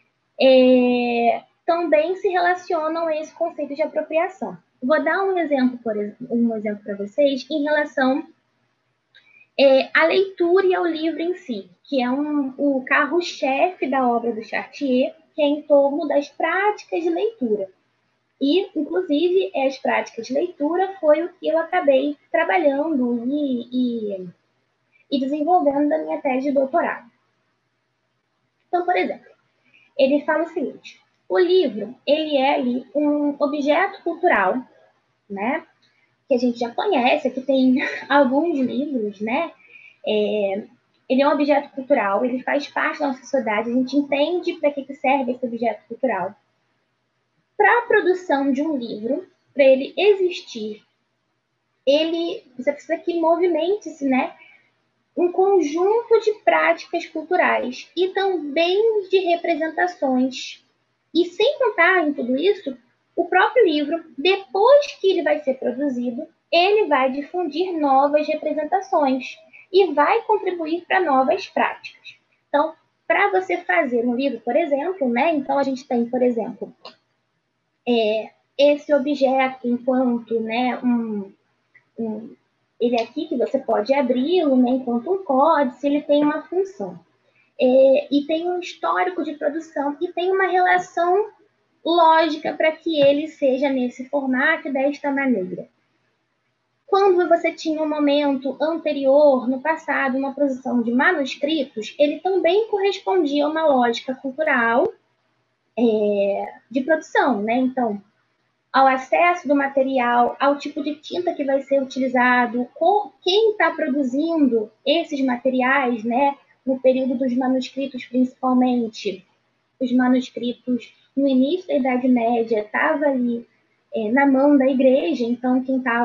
também se relacionam a esse conceito de apropriação. Vou dar um exemplo para vocês em relação à leitura e ao livro em si, que é o carro-chefe da obra do Chartier, que é em torno das práticas de leitura. E, inclusive, as práticas de leitura foi o que eu acabei trabalhando e desenvolvendo na minha tese de doutorado. Então, por exemplo, ele fala o seguinte: o livro ele é ali um objeto cultural, né, que a gente já conhece, que tem alguns livros, né? Ele é um objeto cultural, ele faz parte da nossa sociedade, a gente entende para que serve esse objeto cultural. Para a produção de um livro, para ele existir, você precisa que movimente-se, né, um conjunto de práticas culturais e também de representações. E sem contar em tudo isso, o próprio livro, depois que ele vai ser produzido, ele vai difundir novas representações e vai contribuir para novas práticas. Então, para você fazer um livro, por exemplo, né, então a gente tem, por exemplo, esse objeto enquanto, né, ele aqui que você pode abri-lo, né, enquanto um códice, ele tem uma função. E tem um histórico de produção e tem uma relação lógica para que ele seja nesse formato desta maneira. Quando você tinha um momento anterior, no passado, uma produção de manuscritos, ele também correspondia a uma lógica cultural de produção, né? Então, ao acesso do material, ao tipo de tinta que vai ser utilizado, quem está produzindo esses materiais, né? No período dos manuscritos, principalmente, os manuscritos no início da Idade Média estavam ali na mão da igreja, então quem estava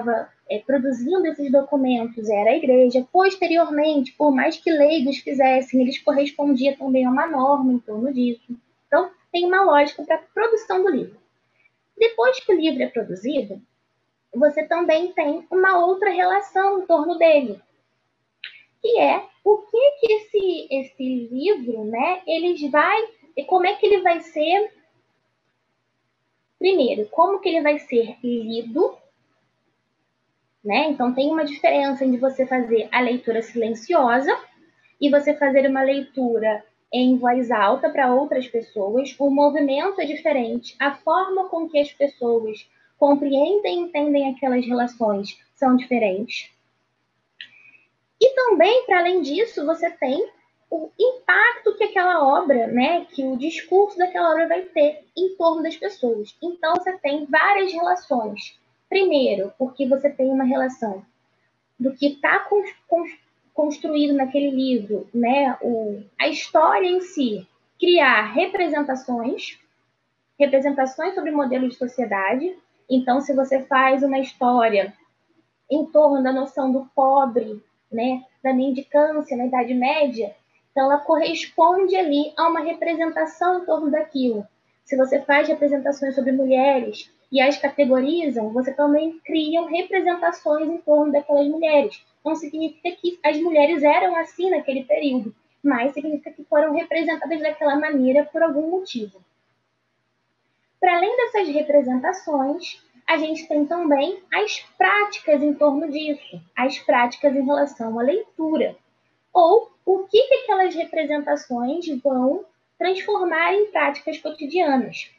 produzindo esses documentos era a igreja. Posteriormente, por mais que leigos fizessem, eles correspondiam também a uma norma em torno disso. Então, tem uma lógica para a produção do livro. Depois que o livro é produzido, você também tem uma outra relação em torno dele, que é o que esse livro, né, como é que ele vai ser, primeiro, como que ele vai ser lido, né? Então tem uma diferença entre você fazer a leitura silenciosa e você fazer uma leitura em voz alta para outras pessoas. O movimento é diferente, a forma com que as pessoas compreendem e entendem aquelas relações são diferentes. E também, para além disso, você tem o impacto que aquela obra, né, que o discurso daquela obra vai ter em torno das pessoas. Então, você tem várias relações. Primeiro, porque você tem uma relação do que está construído naquele livro, né, a história em si, criar representações sobre modelo de sociedade. Então, se você faz uma história em torno da noção do pobre, né, da mendicância na Idade Média, então ela corresponde ali a uma representação em torno daquilo. Se você faz representações sobre mulheres e as categorizam, você também cria representações em torno daquelas mulheres. Não significa que as mulheres eram assim naquele período, mas significa que foram representadas daquela maneira por algum motivo. Para além dessas representações, a gente tem também as práticas em torno disso, as práticas em relação à leitura, ou o que aquelas representações vão transformar em práticas cotidianas.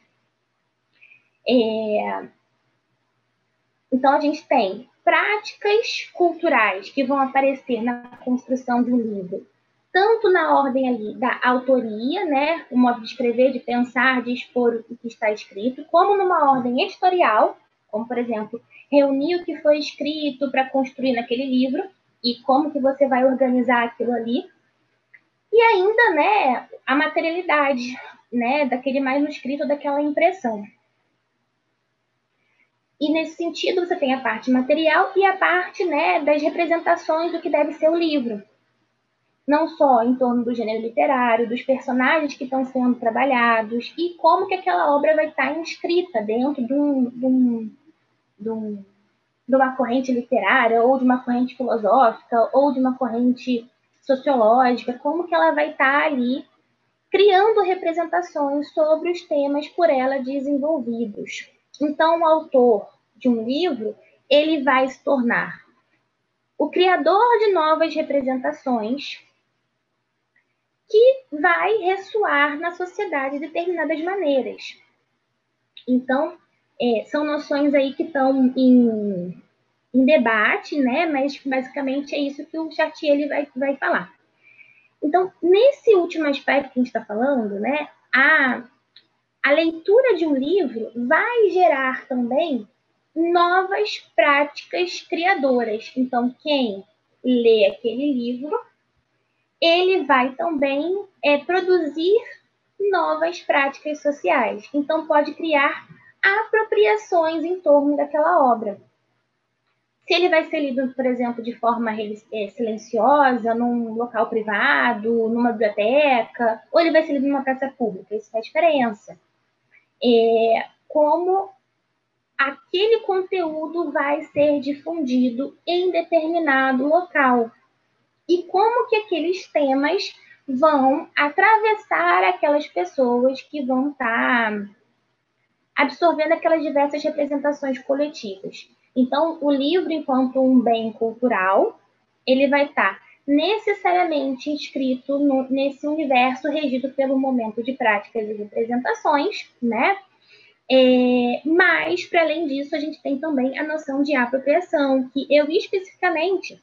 Então, a gente tem práticas culturais que vão aparecer na construção de um livro, tanto na ordem ali da autoria, né, o modo de escrever, de pensar, de expor o que está escrito, como numa ordem editorial, como, por exemplo, reunir o que foi escrito para construir naquele livro e como que você vai organizar aquilo ali. E ainda, né, a materialidade, né, daquele manuscrito, daquela impressão. E nesse sentido, você tem a parte material e a parte, né, das representações do que deve ser o livro. Não só em torno do gênero literário, dos personagens que estão sendo trabalhados e como que aquela obra vai estar inscrita dentro de uma corrente literária ou de uma corrente filosófica ou de uma corrente sociológica, como que ela vai estar ali criando representações sobre os temas por ela desenvolvidos. Então, o autor de um livro, ele vai se tornar o criador de novas representações que vai ressoar na sociedade de determinadas maneiras. Então, são noções aí que estão em debate, né? Mas basicamente é isso que o Chartier ele vai falar. Então, nesse último aspecto que a gente está falando, né, a leitura de um livro vai gerar também novas práticas criadoras. Então, quem lê aquele livro, ele vai também produzir novas práticas sociais. Então, pode criar apropriações em torno daquela obra. Se ele vai ser lido, por exemplo, de forma silenciosa, num local privado, numa biblioteca, ou ele vai ser lido numa praça pública, isso faz diferença. Como aquele conteúdo vai ser difundido em determinado local. E como que aqueles temas vão atravessar aquelas pessoas que vão estar absorvendo aquelas diversas representações coletivas. Então, o livro, enquanto um bem cultural, ele vai estar necessariamente inscrito nesse universo regido pelo momento de práticas e representações, né? Mas, para além disso, a gente tem também a noção de apropriação, que eu especificamente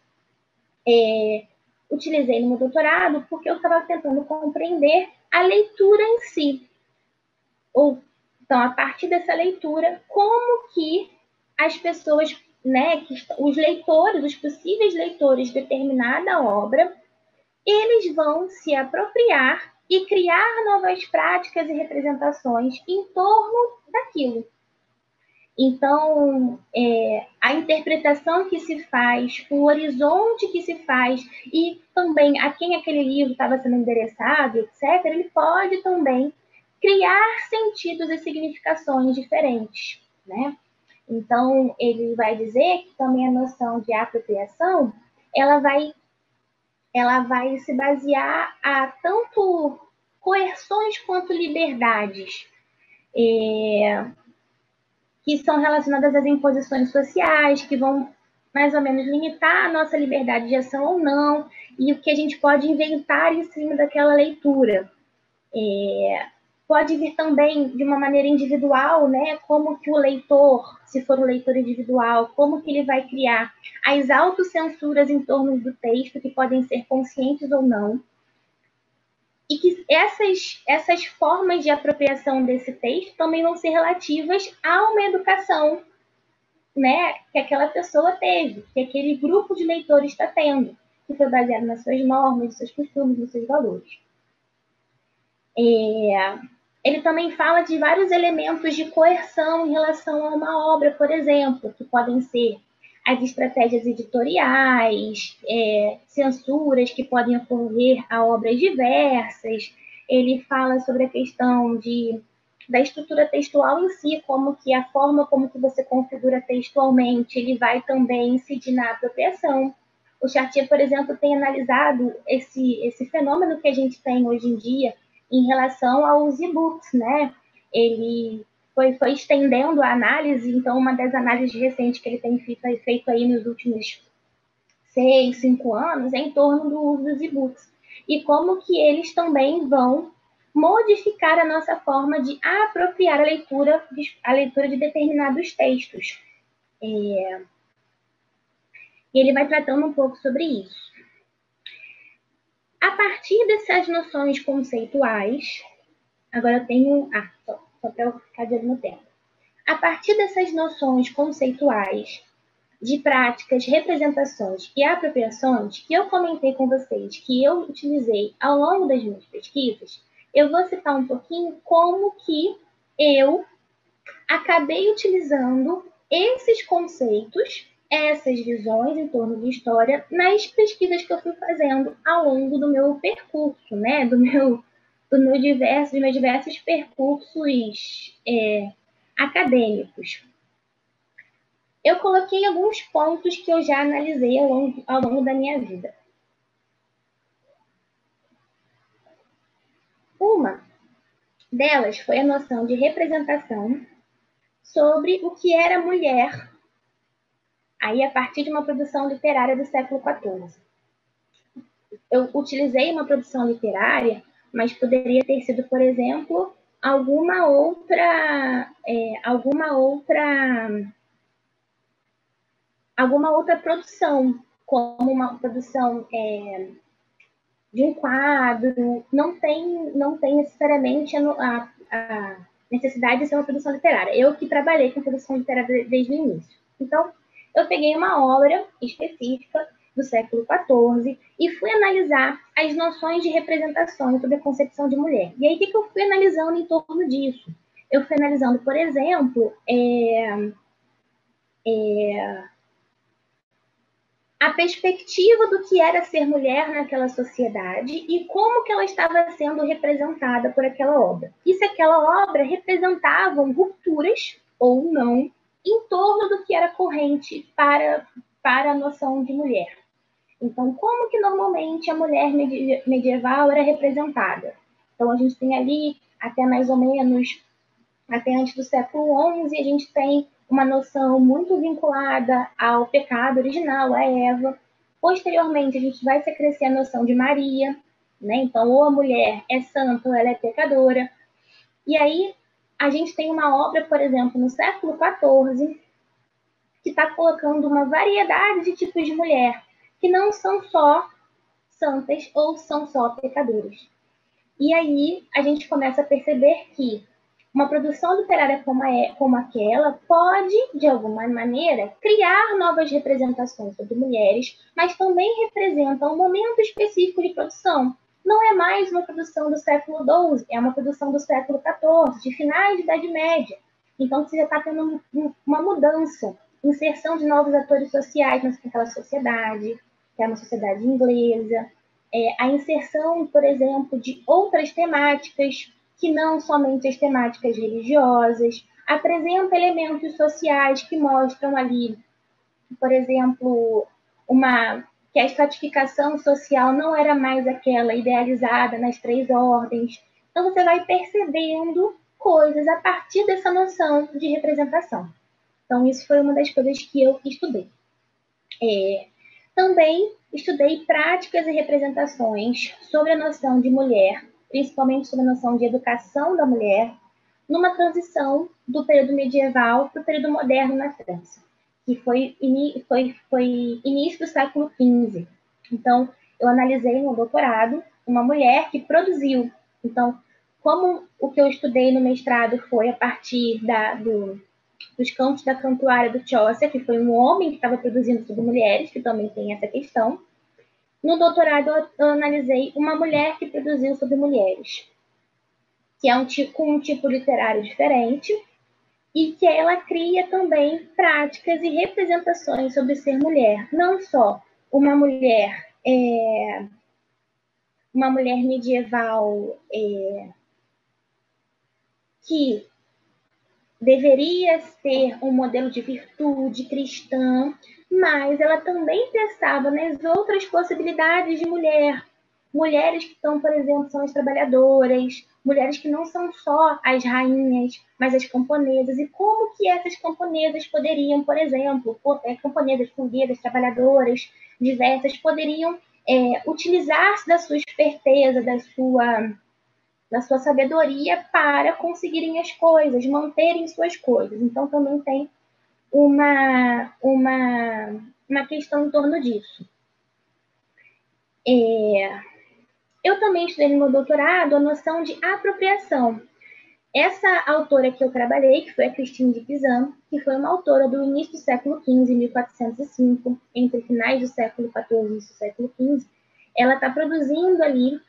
utilizei no meu doutorado porque eu estava tentando compreender a leitura em si. Então, a partir dessa leitura, como que as pessoas, né, os leitores, os possíveis leitores de determinada obra, eles vão se apropriar e criar novas práticas e representações em torno daquilo. Então, a interpretação que se faz, o horizonte que se faz e também a quem aquele livro estava sendo endereçado, etc., ele pode também criar sentidos e significações diferentes, né? Então, ele vai dizer que também a noção de apropriação, ela vai se basear a tanto coerções quanto liberdades, que são relacionadas às imposições sociais, que vão mais ou menos limitar a nossa liberdade de ação ou não, e o que a gente pode inventar em cima daquela leitura. Pode vir também de uma maneira individual, né? Como que o leitor, se for um leitor individual, como que ele vai criar as autocensuras em torno do texto, que podem ser conscientes ou não, e que essas formas de apropriação desse texto também vão ser relativas a uma educação, né, que aquela pessoa teve, que aquele grupo de leitores está tendo, que foi baseado nas suas normas, nos seus costumes, nos seus valores. Ele também fala de vários elementos de coerção em relação a uma obra, por exemplo, que podem ser as estratégias editoriais, censuras que podem ocorrer a obras diversas. Ele fala sobre a questão da estrutura textual em si, como que a forma como que você configura textualmente, ele vai também incidir na apropriação. O Chartier, por exemplo, tem analisado esse fenômeno que a gente tem hoje em dia em relação aos e-books, né? Ele foi estendendo a análise, então uma das análises recentes que ele tem feito aí nos últimos 6, 5 anos é em torno do uso dos e-books. E como que eles também vão modificar a nossa forma de apropriar a leitura de determinados textos. E ele vai tratando um pouco sobre isso. A partir dessas noções conceituais, agora eu tenho... só para eu ficar de olho no tempo. A partir dessas noções conceituais de práticas, representações e apropriações que eu comentei com vocês, que eu utilizei ao longo das minhas pesquisas, eu vou citar um pouquinho como que eu acabei utilizando esses conceitos, essas visões em torno de história, nas pesquisas que eu fui fazendo ao longo do meu percurso, né? Dos meus diversos percursos acadêmicos. Eu coloquei alguns pontos que eu já analisei ao longo da minha vida. Uma delas foi a noção de representação sobre o que era mulher, aí a partir de uma produção literária do século XIV. Eu utilizei uma produção literária, mas poderia ter sido, por exemplo, alguma outra produção, como uma produção de um quadro, não tem necessariamente a necessidade de ser uma produção literária. Eu que trabalhei com produção literária desde o início. Então, eu peguei uma obra específica do século XIV e fui analisar as noções de representação sobre a concepção de mulher. E aí, o que eu fui analisando em torno disso? Eu fui analisando, por exemplo, a perspectiva do que era ser mulher naquela sociedade e como que ela estava sendo representada por aquela obra. E se aquela obra representava rupturas ou não em torno do que era corrente para a noção de mulher. Então, como que normalmente a mulher medieval era representada? Então, a gente tem ali, até mais ou menos, até antes do século XI, a gente tem uma noção muito vinculada ao pecado original, a Eva. Posteriormente, a gente vai se acrescer a noção de Maria, né? Então, ou a mulher é santa ou ela é pecadora. E aí, a gente tem uma obra, por exemplo, no século XIV, que está colocando uma variedade de tipos de mulher, que não são só santas ou são só pecadoras. E aí, a gente começa a perceber que uma produção literária como aquela pode, de alguma maneira, criar novas representações sobre mulheres, mas também representa um momento específico de produção. Não é mais uma produção do século XII, é uma produção do século XIV, de finais da Idade Média. Então, você já está tendo uma mudança, inserção de novos atores sociais naquela sociedade, que é uma sociedade inglesa, a inserção, por exemplo, de outras temáticas, que não somente as temáticas religiosas, apresenta elementos sociais que mostram ali, por exemplo, que a estratificação social não era mais aquela idealizada nas 3 ordens. Então, você vai percebendo coisas a partir dessa noção de representação. Então, isso foi uma das coisas que eu estudei. Também estudei práticas e representações sobre a noção de mulher, principalmente sobre a noção de educação da mulher, numa transição do período medieval para o período moderno na França, que foi início do século XV. Então, eu analisei no doutorado uma mulher que produziu. Então, como o que eu estudei no mestrado foi a partir dos Cantos da Cantuária do Chaucer, que foi um homem que estava produzindo sobre mulheres, que também tem essa questão. No doutorado, eu analisei uma mulher que produziu sobre mulheres, que é com um tipo literário diferente, e que ela cria também práticas e representações sobre ser mulher. Não só uma mulher medieval que deveria ser um modelo de virtude cristã, mas ela também pensava nas outras possibilidades de mulher. Mulheres que estão, por exemplo, são as trabalhadoras, mulheres que não são só as rainhas, mas as camponesas, e como que essas camponesas poderiam, por exemplo, camponesas, fundeiras, trabalhadoras diversas, poderiam utilizar-se da sua esperteza, da sua sabedoria para conseguirem as coisas, manterem suas coisas. Então, também tem uma questão em torno disso. Eu também estudei no meu doutorado a noção de apropriação. Essa autora que eu trabalhei, que foi a Christine de Pizan, que foi uma autora do início do século XV, 1405, entre finais do século XIV e início do século XV, ela está produzindo ali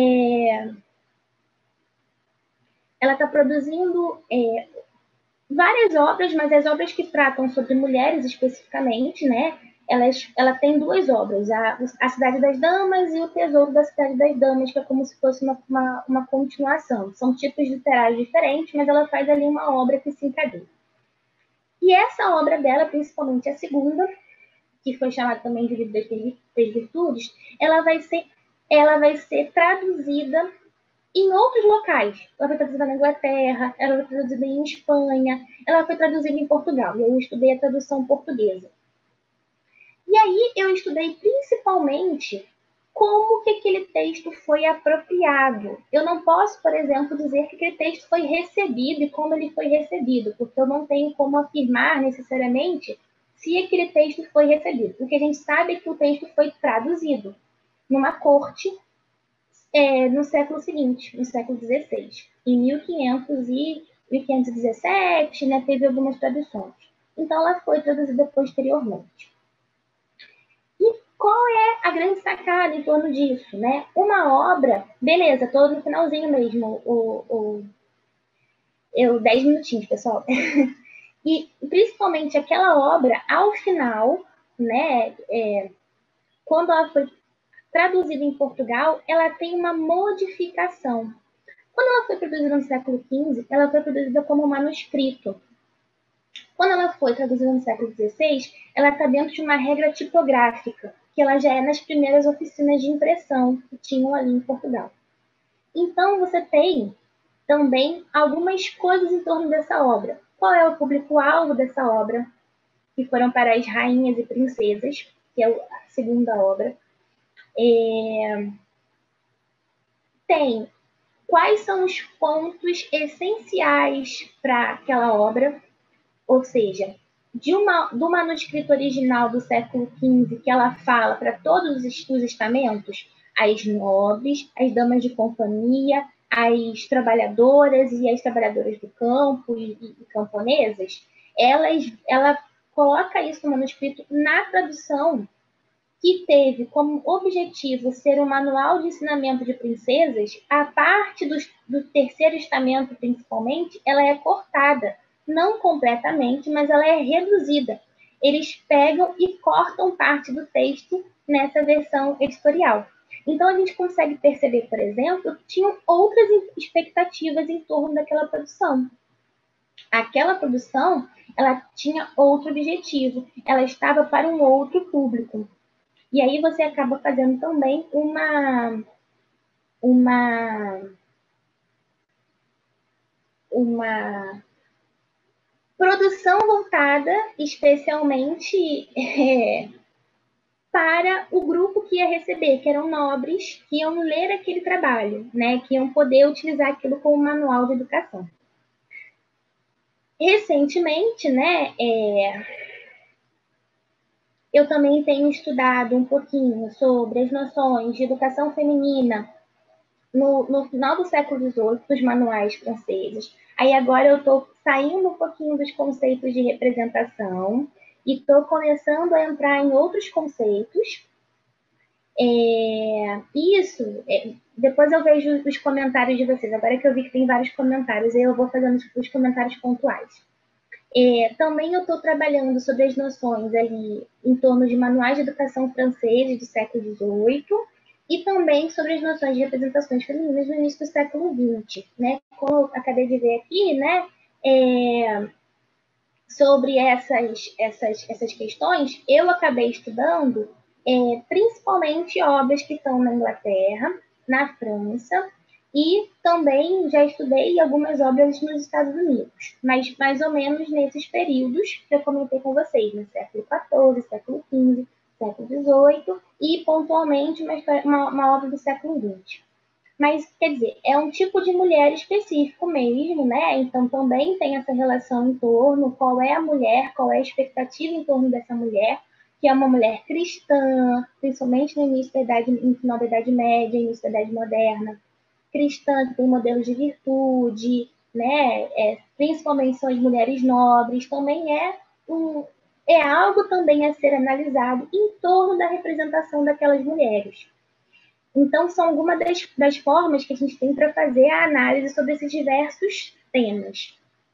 várias obras, mas as obras que tratam sobre mulheres especificamente, né? Ela tem 2 obras, a Cidade das Damas e o Tesouro da Cidade das Damas, que é como se fosse uma continuação. São tipos literários diferentes, mas ela faz ali uma obra que se encadeia. E essa obra dela, principalmente a segunda, que foi chamada também de Livro das Virtudes, ela vai ser traduzida em outros locais. Ela foi traduzida na Inglaterra, ela foi traduzida em Espanha, ela foi traduzida em Portugal. E eu estudei a tradução portuguesa. E aí eu estudei principalmente como que aquele texto foi apropriado. Eu não posso, por exemplo, dizer que aquele texto foi recebido e como ele foi recebido, porque eu não tenho como afirmar necessariamente se aquele texto foi recebido. O que a gente sabe é que o texto foi traduzido numa corte no século seguinte, no século XVI. Em 1500 e 1517, né, teve algumas traduções. Então, ela foi traduzida posteriormente. E qual é a grande sacada em torno disso? Né? Uma obra, beleza, estou no finalzinho mesmo, 10 minutinhos, pessoal. E, principalmente, aquela obra, ao final, né, quando ela foi traduzida em Portugal, ela tem uma modificação. Quando ela foi produzida no século XV, ela foi produzida como manuscrito. Quando ela foi traduzida no século XVI, ela está dentro de uma regra tipográfica, que ela já é nas primeiras oficinas de impressão que tinham ali em Portugal. Então, você tem também algumas coisas em torno dessa obra. Qual é o público-alvo dessa obra? Que foram para as rainhas e princesas, que é a segunda obra. Tem quais são os pontos essenciais para aquela obra, ou seja, do manuscrito original do século XV, que ela fala para todos os estamentos, as nobres, as damas de companhia, as trabalhadoras e as trabalhadoras do campo e camponesas, ela coloca isso no manuscrito na tradução, que teve como objetivo ser um manual de ensinamento de princesas. A parte do terceiro estamento, principalmente, ela é cortada, não completamente, mas ela é reduzida. Eles pegam e cortam parte do texto nessa versão editorial. Então, a gente consegue perceber, por exemplo, que tinham outras expectativas em torno daquela produção. Aquela produção, ela tinha outro objetivo, ela estava para um outro público. E aí você acaba fazendo também uma produção voltada especialmente para o grupo que ia receber, que eram nobres, que iam ler aquele trabalho, né, que iam poder utilizar aquilo como manual de educação. Recentemente, né, eu também tenho estudado um pouquinho sobre as noções de educação feminina no final do século XVIII, dos manuais franceses. Aí agora eu estou saindo um pouquinho dos conceitos de representação e estou começando a entrar em outros conceitos. Depois eu vejo os comentários de vocês. Agora que eu vi que tem vários comentários, aí eu vou fazendo os comentários pontuais. Também eu estou trabalhando sobre as noções ali em torno de manuais de educação franceses do século XVIII e também sobre as noções de representações femininas no início do século XX, né? Como eu acabei de ver aqui, né? Sobre essas questões, eu acabei estudando principalmente obras que estão na Inglaterra, na França, e também já estudei algumas obras nos Estados Unidos, mas mais ou menos nesses períodos que eu comentei com vocês, no século XIV, século XV, século XVIII e, pontualmente, uma obra do século XX. Mas, quer dizer, é um tipo de mulher específico mesmo, né? Então, também tem essa relação em torno, qual é a mulher, qual é a expectativa em torno dessa mulher, que é uma mulher cristã, principalmente no final da Idade Média, início da Idade Moderna, cristã, que tem modelos de virtude, né? Principalmente são as mulheres nobres, também é algo também a ser analisado em torno da representação daquelas mulheres. Então, são algumas das formas que a gente tem para fazer a análise sobre esses diversos temas.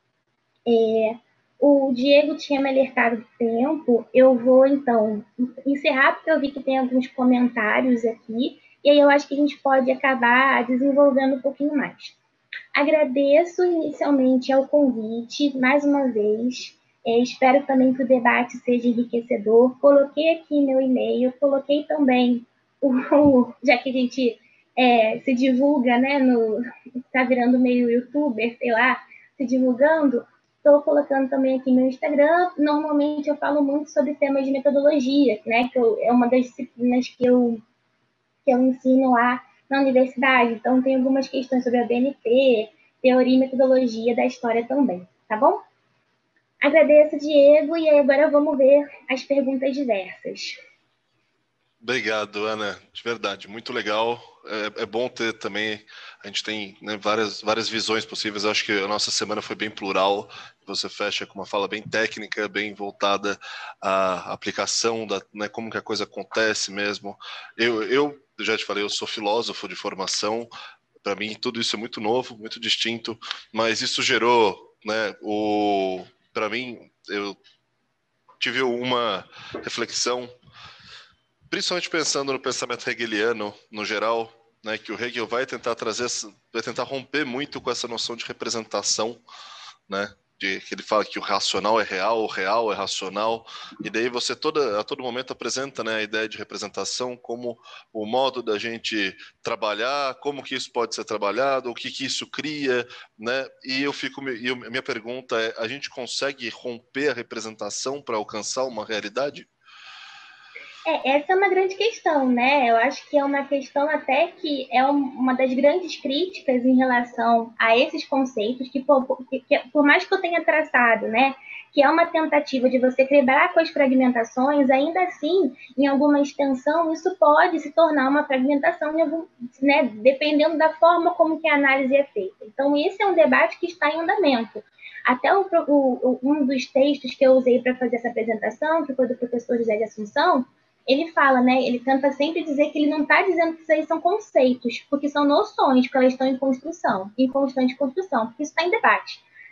O Diego tinha me alertado do tempo, eu vou, então, encerrar, porque eu vi que tem alguns comentários aqui, e aí eu acho que a gente pode acabar desenvolvendo um pouquinho mais. Agradeço inicialmente ao convite, mais uma vez. Espero também que o debate seja enriquecedor. Coloquei aqui meu e-mail, coloquei também, já que a gente se divulga, né, está virando meio youtuber, sei lá, se divulgando, estou colocando também aqui meu Instagram. Normalmente eu falo muito sobre temas de metodologia, né, é uma das disciplinas que eu ensino lá na universidade. Então, tem algumas questões sobre a BNT, teoria e metodologia da história também, tá bom? Agradeço, Diego, e agora vamos ver as perguntas diversas. Obrigado, Ana, de verdade, muito legal. É bom ter também, a gente tem, né, várias visões possíveis. Eu acho que a nossa semana foi bem plural. Você fecha com uma fala bem técnica, bem voltada à aplicação, né, como que a coisa acontece mesmo. Eu já te falei, eu sou filósofo de formação. Para mim, tudo isso é muito novo, muito distinto, mas isso gerou, né, para mim, eu tive uma reflexão, principalmente pensando no pensamento hegeliano no geral, né, que o Hegel vai tentar romper muito com essa noção de representação, né, que ele fala que o racional o real é racional, e daí você a todo momento apresenta, né, a ideia de representação como o modo da gente trabalhar, como que isso pode ser trabalhado, o que isso cria, né, e minha pergunta é, a gente consegue romper a representação para alcançar uma realidade? Essa é uma grande questão, né? Eu acho que é uma questão até que é uma das grandes críticas em relação a esses conceitos, que por mais que eu tenha traçado, né, que é uma tentativa de você quebrar com as fragmentações, ainda assim, em alguma extensão, isso pode se tornar uma fragmentação, né, dependendo da forma como que a análise é feita. Então, esse é um debate que está em andamento. Até um dos textos que eu usei para fazer essa apresentação, que foi do professor José de Assunção, ele fala, né? Ele tenta sempre dizer que ele não está dizendo que isso aí são conceitos, porque são noções, porque elas estão em construção, em constante construção, porque isso está em debate.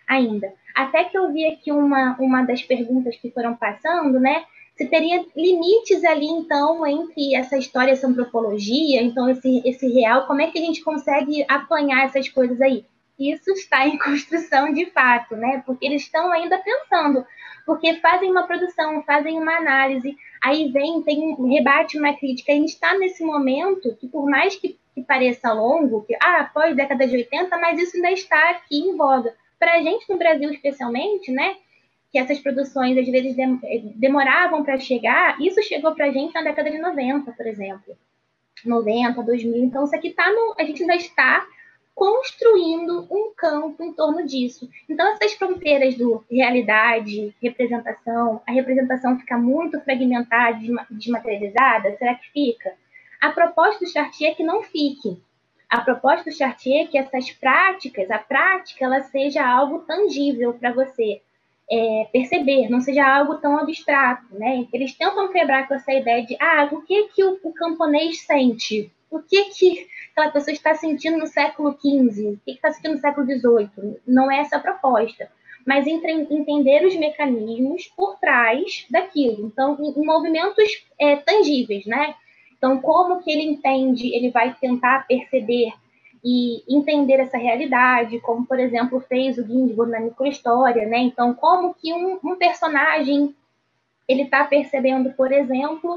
ainda. Até que eu vi aqui uma das perguntas que foram passando, né? Se teria limites ali, então, entre essa história e essa antropologia, então, esse real, como é que a gente consegue apanhar essas coisas aí? Isso está em construção de fato, né? Porque eles estão ainda pensando, porque fazem uma produção, fazem uma análise, aí tem um rebate, uma crítica. A gente está nesse momento que, por mais que pareça longo, que após década de 80, mas isso ainda está aqui em voga. Para a gente no Brasil, especialmente, né? Que essas produções às vezes demoravam para chegar, isso chegou para a gente na década de 90, por exemplo. 90, 2000. Então, isso aqui a gente ainda está construindo um campo em torno disso. Então, essas fronteiras do realidade, representação, a representação fica muito fragmentada, desmaterializada, será que fica? A proposta do Chartier é que não fique. A proposta do Chartier é que essas práticas, a prática, ela seja algo tangível para você perceber, não seja algo tão abstrato, né? Eles tentam quebrar com essa ideia de o que o camponês sente? O que aquela pessoa está sentindo no século XV? O que está sentindo no século XVIII? Não é essa a proposta, mas entender os mecanismos por trás daquilo. Então, em movimentos tangíveis, né? Então, como que ele entende, ele vai tentar perceber e entender essa realidade, como, por exemplo, fez o Ginsburg na microhistória, né? Então, como que um personagem ele está percebendo, por exemplo,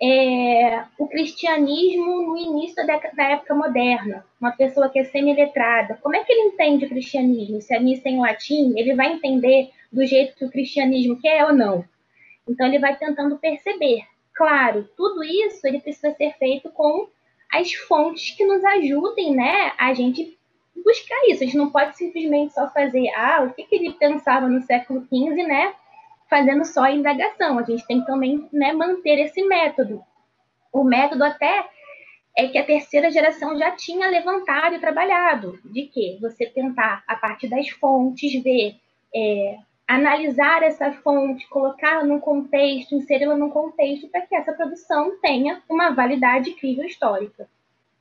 o cristianismo no início da época moderna, uma pessoa que é semi-letrada, como é que ele entende o cristianismo? Se a missa é em latim, ele vai entender do jeito que o cristianismo quer ou não? Então, ele vai tentando perceber. Claro, tudo isso ele precisa ser feito com as fontes que nos ajudem, né, a gente buscar isso. A gente não pode simplesmente só fazer, o que ele pensava no século XV, né, fazendo só a indagação. A gente tem que também, né, manter esse método. O método até é que a terceira geração já tinha levantado e trabalhado. De que? Você tentar, a partir das fontes, ver, analisar essa fonte, colocá-la num contexto, inseri-la num contexto para que essa produção tenha uma validade crível histórica.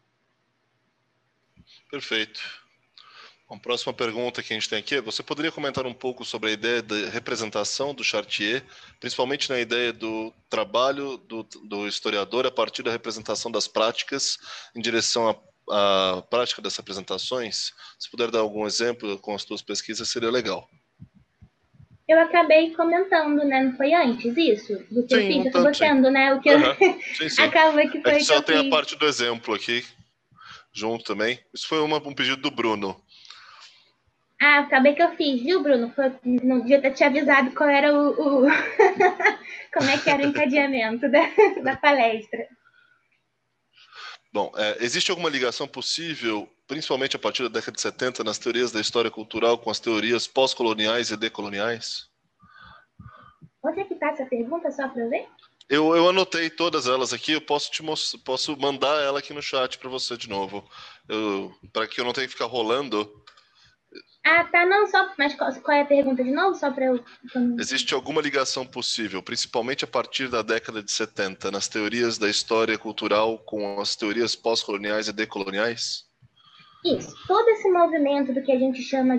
Perfeito. A próxima pergunta que a gente tem aqui é: você poderia comentar um pouco sobre a ideia de representação do Chartier, principalmente na ideia do trabalho do historiador a partir da representação das práticas em direção à prática das representações? Se puder dar algum exemplo com as suas pesquisas, seria legal. Eu acabei comentando, né? Não foi antes isso? Do que eu fiz? Eu acabei sendo, né? O que sim. Acaba que foi que só eu tem fiz. a parte do exemplo aqui, junto também. Isso foi um pedido do Bruno. Acabei que eu fiz, viu, Bruno? Não devia ter te avisado qual era como é que era o encadeamento da palestra. Bom, existe alguma ligação possível, principalmente a partir da década de 70, nas teorias da história cultural com as teorias pós-coloniais e decoloniais? Onde é que está essa pergunta, só para eu ver? Eu anotei todas elas aqui, eu posso mandar ela aqui no chat para você de novo, para que eu não tenha que ficar rolando. Tá, não, mas qual é a pergunta de novo, só para eu... Existe alguma ligação possível, principalmente a partir da década de 70, nas teorias da história cultural com as teorias pós-coloniais e decoloniais? Isso, todo esse movimento do que a gente chama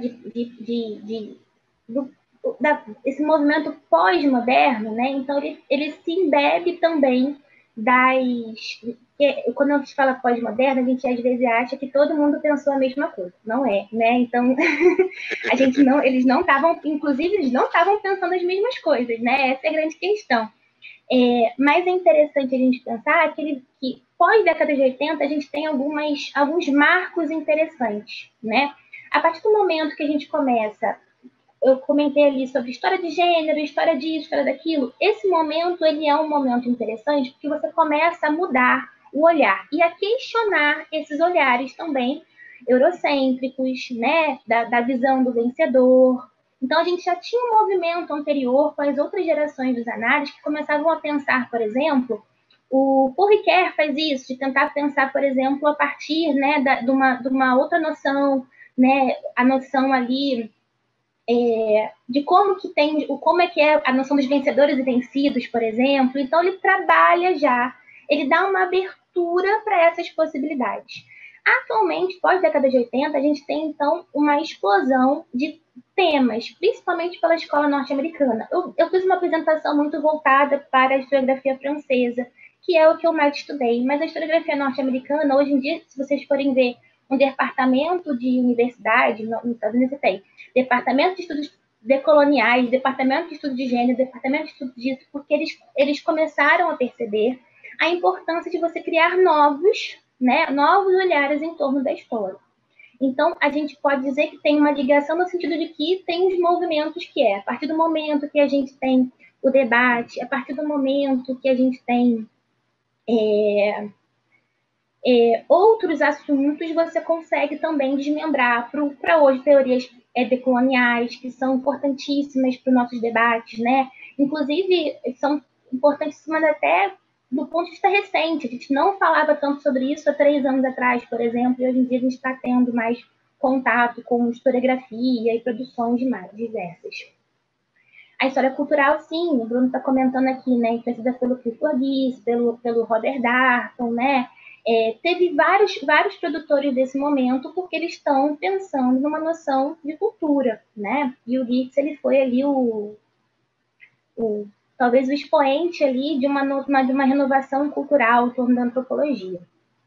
esse movimento pós-moderno, né? Então ele se embebe também quando a gente fala pós-moderno, a gente às vezes acha que todo mundo pensou a mesma coisa. Não é, né? Então eles não estavam, inclusive eles não estavam pensando as mesmas coisas, né? Essa é a grande questão. Mas é interessante a gente pensar que pós-década de 80 a gente tem alguns marcos interessantes, né? A partir do momento que a gente começa, eu comentei ali sobre história de gênero, história disso, história daquilo, esse momento ele é um momento interessante porque você começa a mudar o olhar e a questionar esses olhares também eurocêntricos, né? Da visão do vencedor. Então, a gente já tinha um movimento anterior com as outras gerações dos análises que começavam a pensar, por exemplo, o Paul Ricoeur faz isso, de tentar pensar, por exemplo, a partir, né, de uma outra noção, né, a noção ali de como é que é a noção dos vencedores e vencidos, por exemplo. Então, ele trabalha já, ele dá uma abertura para essas possibilidades. Atualmente, pós-década de 80, a gente tem, então, uma explosão temas, principalmente pela escola norte-americana. Eu fiz uma apresentação muito voltada para a historiografia francesa, que é o que eu mais estudei, mas a historiografia norte-americana, hoje em dia, se vocês forem ver um departamento de universidade, nos Estados Unidos tem departamento de estudos decoloniais, departamento de estudo de gênero, departamento de estudo disso, porque eles começaram a perceber a importância de você criar novos olhares em torno da história. Então, a gente pode dizer que tem uma ligação no sentido de que tem os movimentos que a partir do momento que a gente tem o debate, a partir do momento que a gente tem outros assuntos, você consegue também desmembrar para hoje teorias decoloniais, que são importantíssimas para os nossos debates, né? Inclusive, são importantíssimas até do ponto de vista recente. A gente não falava tanto sobre isso há 3 anos atrás, por exemplo, e hoje em dia a gente está tendo mais contato com historiografia e produções diversas. A história cultural, sim, o Bruno está comentando aqui, né, influenciada pelo Clifford Geertz, pelo Robert Darnton, né, teve vários produtores desse momento, porque eles estão pensando numa noção de cultura, né, e o Geertz, ele foi ali talvez o expoente ali de uma renovação cultural em torno da antropologia.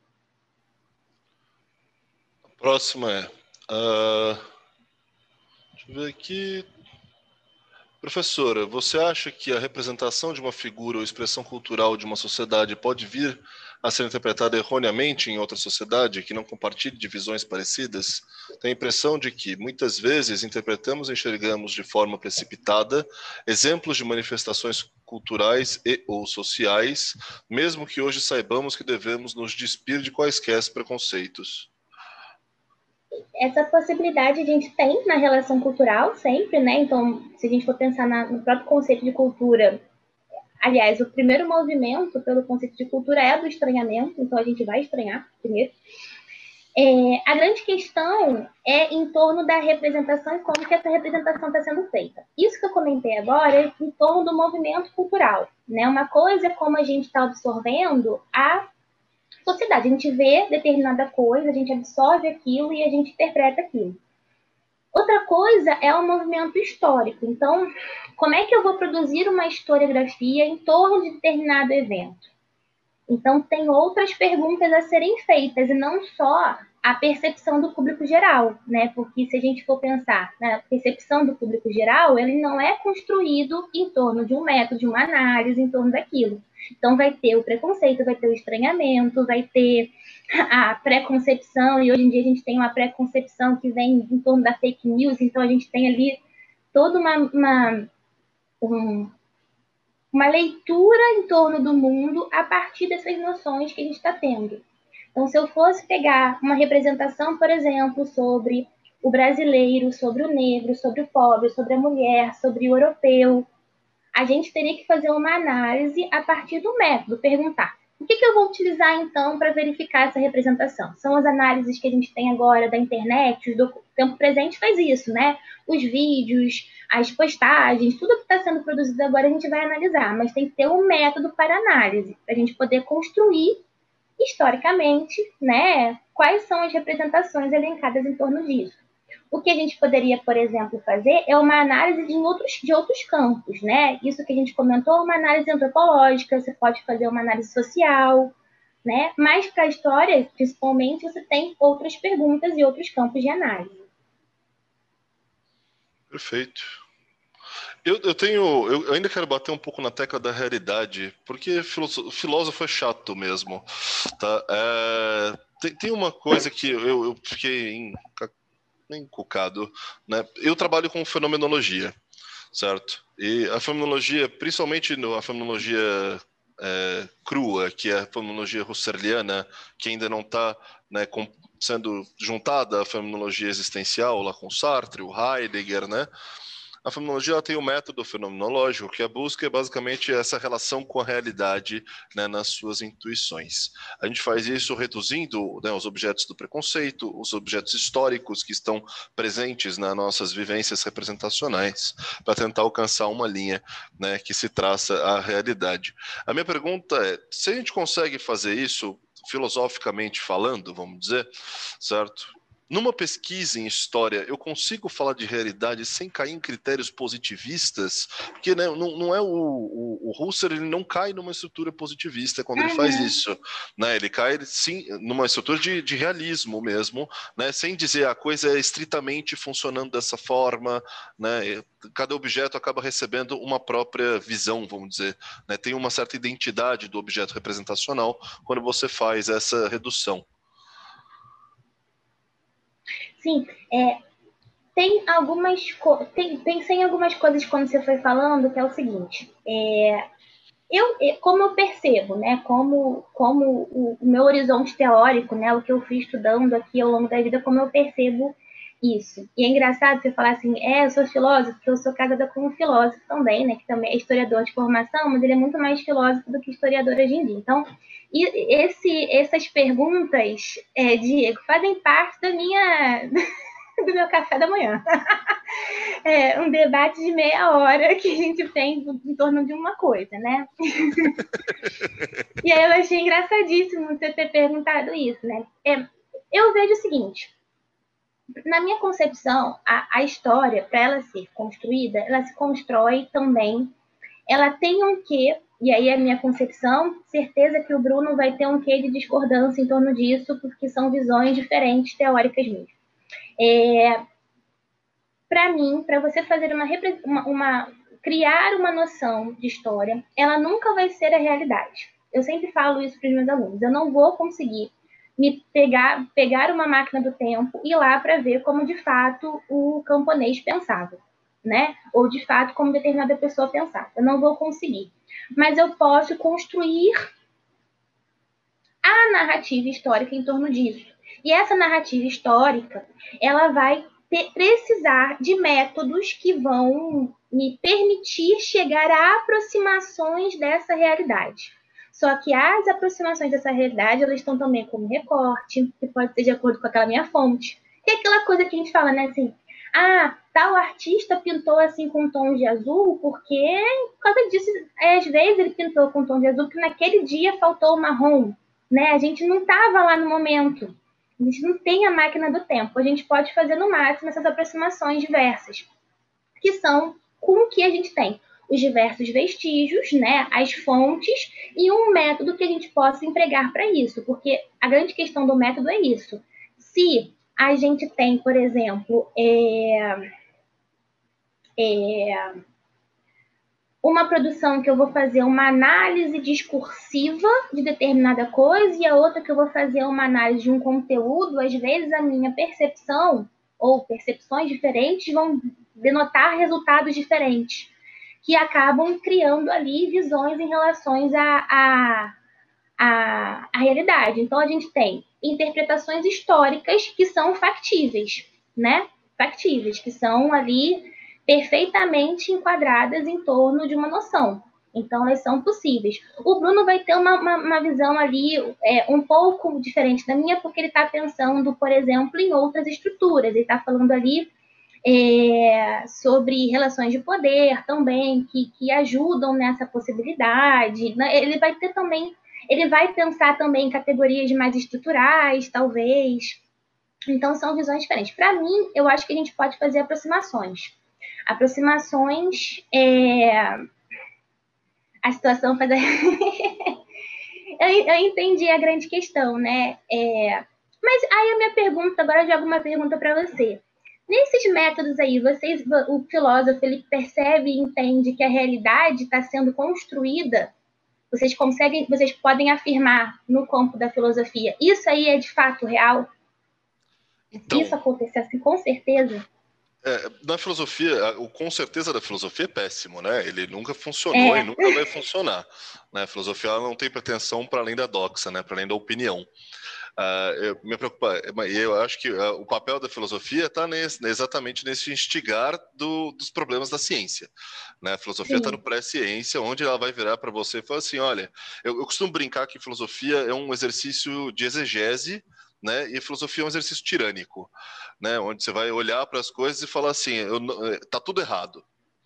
A próxima é... deixa eu ver aqui... Professora, você acha que a representação de uma figura ou expressão cultural de uma sociedade pode vir a ser interpretada erroneamente em outra sociedade que não compartilhe de visões parecidas? Tenho a impressão de que, muitas vezes, interpretamos e enxergamos de forma precipitada exemplos de manifestações culturais e ou sociais, mesmo que hoje saibamos que devemos nos despir de quaisquer preconceitos. Essa possibilidade a gente tem na relação cultural sempre, né? Então, se a gente for pensar no próprio conceito de cultura, aliás, o primeiro movimento pelo conceito de cultura é do estranhamento, então a gente vai estranhar primeiro. A grande questão é em torno da representação e como que essa representação está sendo feita. Isso que eu comentei agora é em torno do movimento cultural, né? Uma coisa é como a gente está absorvendo a sociedade. A gente vê determinada coisa, a gente absorve aquilo e a gente interpreta aquilo. Outra coisa é o movimento histórico. Então, como é que eu vou produzir uma historiografia em torno de determinado evento? Então, tem outras perguntas a serem feitas, e não só a percepção do público geral, né? Porque se a gente for pensar na percepção do público geral, ele não é construído em torno de um método, de uma análise, em torno daquilo. Então, vai ter o preconceito, vai ter o estranhamento, vai ter a preconcepção, e hoje em dia a gente tem uma preconcepção que vem em torno da fake news, então a gente tem ali toda uma leitura em torno do mundo a partir dessas noções que a gente está tendo. Então, se eu fosse pegar uma representação, por exemplo, sobre o brasileiro, sobre o negro, sobre o pobre, sobre a mulher, sobre o europeu, a gente teria que fazer uma análise a partir do método, perguntar o que eu vou utilizar, então, para verificar essa representação? São as análises que a gente tem agora da internet, o tempo presente faz isso, né? Os vídeos, as postagens, tudo que está sendo produzido agora a gente vai analisar, mas tem que ter um método para análise, para a gente poder construir historicamente, né, quais são as representações elencadas em torno disso. O que a gente poderia, por exemplo, fazer é uma análise de outros campos, né? Isso que a gente comentou, uma análise antropológica, você pode fazer uma análise social, né? Mas para a história, principalmente, você tem outras perguntas e outros campos de análise. Perfeito. Eu ainda quero bater um pouco na tecla da realidade, porque filósofo é chato mesmo, tá? Tem uma coisa que eu fiquei encucado, né? Eu trabalho com fenomenologia, certo? E a fenomenologia, principalmente a fenomenologia crua, que é a fenomenologia husserliana, que ainda não está, né, sendo juntada à fenomenologia existencial, lá com Sartre, o Heidegger, né? A fenomenologia tem o método fenomenológico, que a busca é basicamente essa relação com a realidade, né, nas suas intuições. A gente faz isso reduzindo, né, os objetos do preconceito, os objetos históricos que estão presentes nas nossas vivências representacionais, para tentar alcançar uma linha, né, que se traça à realidade. A minha pergunta é, se a gente consegue fazer isso, filosoficamente falando, vamos dizer, certo? numa pesquisa em história, eu consigo falar de realidade sem cair em critérios positivistas? Porque, né, não é o Husserl, ele não cai numa estrutura positivista quando ele faz isso, né? Ele cai, sim, numa estrutura de realismo mesmo, né? Sem dizer a coisa é estritamente funcionando dessa forma, né? Cada objeto acaba recebendo uma própria visão, vamos dizer, né? Tem uma certa identidade do objeto representacional quando você faz essa redução. Sim, pensei em algumas coisas quando você foi falando, que é o seguinte, como eu percebo, né, como o meu horizonte teórico, né, o que eu fui estudando aqui ao longo da vida, como eu percebo isso. E é engraçado você falar assim, eu sou filósofo, porque eu sou casada com um filósofo também, né, que também é historiador de formação, mas ele é muito mais filósofo do que historiador hoje em dia. Então, essas perguntas, Diego, fazem parte do meu café da manhã. Um debate de meia hora que a gente tem em torno de uma coisa, né? E aí eu achei engraçadíssimo você ter perguntado isso, né? Eu vejo o seguinte, na minha concepção, a história, para ela ser construída, ela se constrói também, ela tem um quê, e aí a minha concepção, certeza que o Bruno vai ter um quê de discordância em torno disso, porque são visões diferentes, teóricas mesmo. Para mim, para você fazer criar uma noção de história, ela nunca vai ser a realidade. Eu sempre falo isso para os meus alunos. Eu não vou conseguir me pegar uma máquina do tempo e ir lá para ver como de fato o camponês pensava, né? Ou de fato como determinada pessoa pensava. Eu não vou conseguir. Mas eu posso construir a narrativa histórica em torno disso. E essa narrativa histórica, ela vai precisar de métodos que vão me permitir chegar a aproximações dessa realidade. Só que as aproximações dessa realidade, elas estão também como recorte, que pode ser de acordo com aquela minha fonte. Que é aquela coisa que a gente fala, né, assim, tal artista pintou assim com tons de azul, porque por causa disso, às vezes ele pintou com tons de azul, porque naquele dia faltou o marrom, né? A gente não estava lá no momento. A gente não tem a máquina do tempo. A gente pode fazer no máximo essas aproximações diversas, que são com o que a gente tem. Os diversos vestígios, né, as fontes e um método que a gente possa empregar para isso. Porque a grande questão do método é isso. Se a gente tem, por exemplo, uma produção que eu vou fazer uma análise discursiva de determinada coisa e a outra que eu vou fazer uma análise de um conteúdo, às vezes a minha percepção ou percepções diferentes vão denotar resultados diferentes, que acabam criando ali visões em relação à realidade. Então, a gente tem interpretações históricas que são factíveis, né? Factíveis, que são ali perfeitamente enquadradas em torno de uma noção. Então, elas são possíveis. O Bruno vai ter uma visão ali um pouco diferente da minha, porque ele está pensando, por exemplo, em outras estruturas. Ele está falando ali sobre relações de poder também, que ajudam nessa possibilidade. Ele vai ter também, ele vai pensar também em categorias mais estruturais, talvez. Então, são visões diferentes. Para mim, eu acho que a gente pode fazer aproximações. A situação faz... eu entendi a grande questão, né? Mas aí a minha pergunta, agora eu jogo uma pergunta para você. Nesses métodos aí, o filósofo, ele percebe e entende que a realidade está sendo construída? Vocês podem afirmar no campo da filosofia, isso aí é de fato real? Então, isso acontece assim, com certeza? Na filosofia, o com certeza da filosofia é péssimo, né? Ele nunca funcionou e nunca vai funcionar. Né? A filosofia não tem pretensão para além da doxa, né? Para além da opinião. Me preocupa, eu acho que o papel da filosofia está exatamente nesse instigar dos problemas da ciência. Né? A filosofia está no pré-ciência, onde ela vai virar para você e falar assim: olha, eu costumo brincar que filosofia é um exercício de exegese, né? E a filosofia é um exercício tirânico, né? Onde você vai olhar para as coisas e falar assim: tá tudo errado.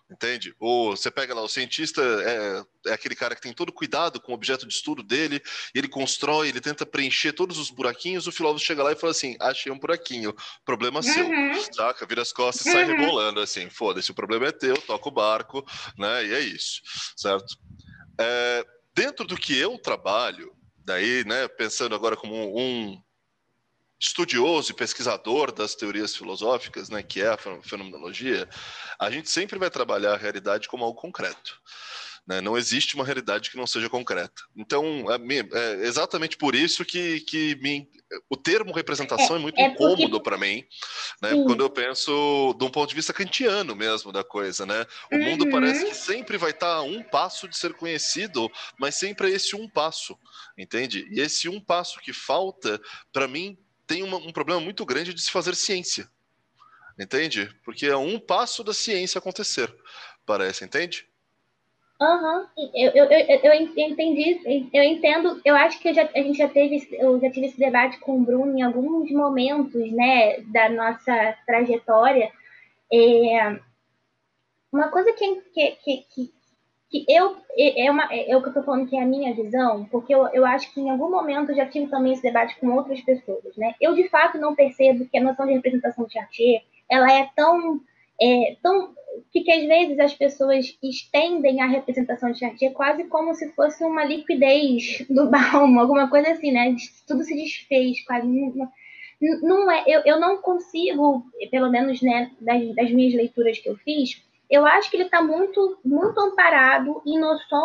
Entende? Ou você pega lá, o cientista é aquele cara que tem todo cuidado com o objeto de estudo dele, e ele constrói, ele tenta preencher todos os buraquinhos, o filósofo chega lá e fala assim, achei um buraquinho, problema seu, Uhum, saca? Vira as costas e sai uhum. rebolando, assim, foda-se, o problema é teu, toca o barco, né? E é isso, certo? Dentro do que eu trabalho, daí, né, pensando agora como um estudioso e pesquisador das teorias filosóficas, né, que é a fenomenologia, a gente sempre vai trabalhar a realidade como algo concreto. Né? Não existe uma realidade que não seja concreta. Então, é exatamente por isso que o termo representação é muito É porque, incômodo para mim, né? Quando sim. eu penso de um ponto de vista kantiano mesmo da coisa, né? O mundo parece que Uhum. sempre vai estar a um passo de ser conhecido, mas sempre é esse um passo, entende? E esse um passo que falta, para mim, tem um problema muito grande de se fazer ciência, entende? Porque é um passo da ciência acontecer, parece, entende? Aham, eu entendi, eu entendo, eu acho que eu já tive esse debate com o Bruno em alguns momentos, né, da nossa trajetória. É, uma coisa que é o que eu tô falando que é a minha visão, porque eu acho que em algum momento eu já tive também esse debate com outras pessoas, né? Eu de fato não percebo que a noção de representação de Chartier, ela é tão que às vezes as pessoas estendem a representação de Chartier quase como se fosse uma liquidez do Bauman, alguma coisa assim, né? Tudo se desfez, quase não é, eu não consigo, pelo menos, né, das minhas leituras que eu fiz, eu acho que ele está muito amparado em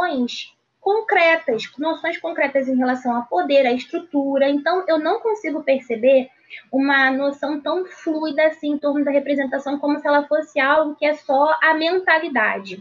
noções concretas em relação a poder, a estrutura. Então, eu não consigo perceber uma noção tão fluida assim em torno da representação, como se ela fosse algo que é só a mentalidade.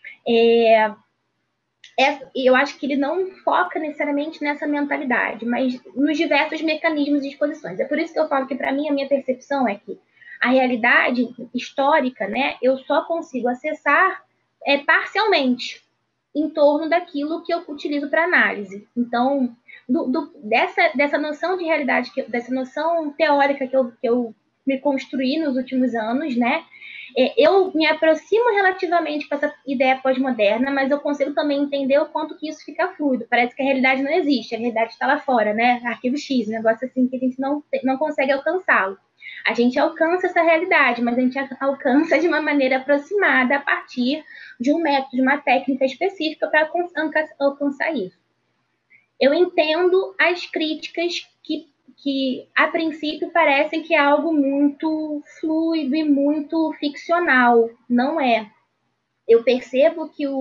Eu acho que ele não foca necessariamente nessa mentalidade, mas nos diversos mecanismos e disposições. É por isso que eu falo que, para mim, a minha percepção é que a realidade histórica, né, eu só consigo acessar parcialmente em torno daquilo que eu utilizo para análise. Então, dessa noção de realidade, dessa noção teórica que eu me construí nos últimos anos, né, eu me aproximo relativamente com essa ideia pós-moderna, mas eu consigo também entender o quanto que isso fica fluido. Parece que a realidade não existe, a realidade está lá fora, né? Arquivo X, um negócio assim que a gente não consegue alcançá-lo. A gente alcança essa realidade, mas a gente alcança de uma maneira aproximada a partir de um método, de uma técnica específica para alcançar isso. Eu entendo as críticas que a princípio parecem que é algo muito fluido e muito ficcional. Não é. Eu percebo que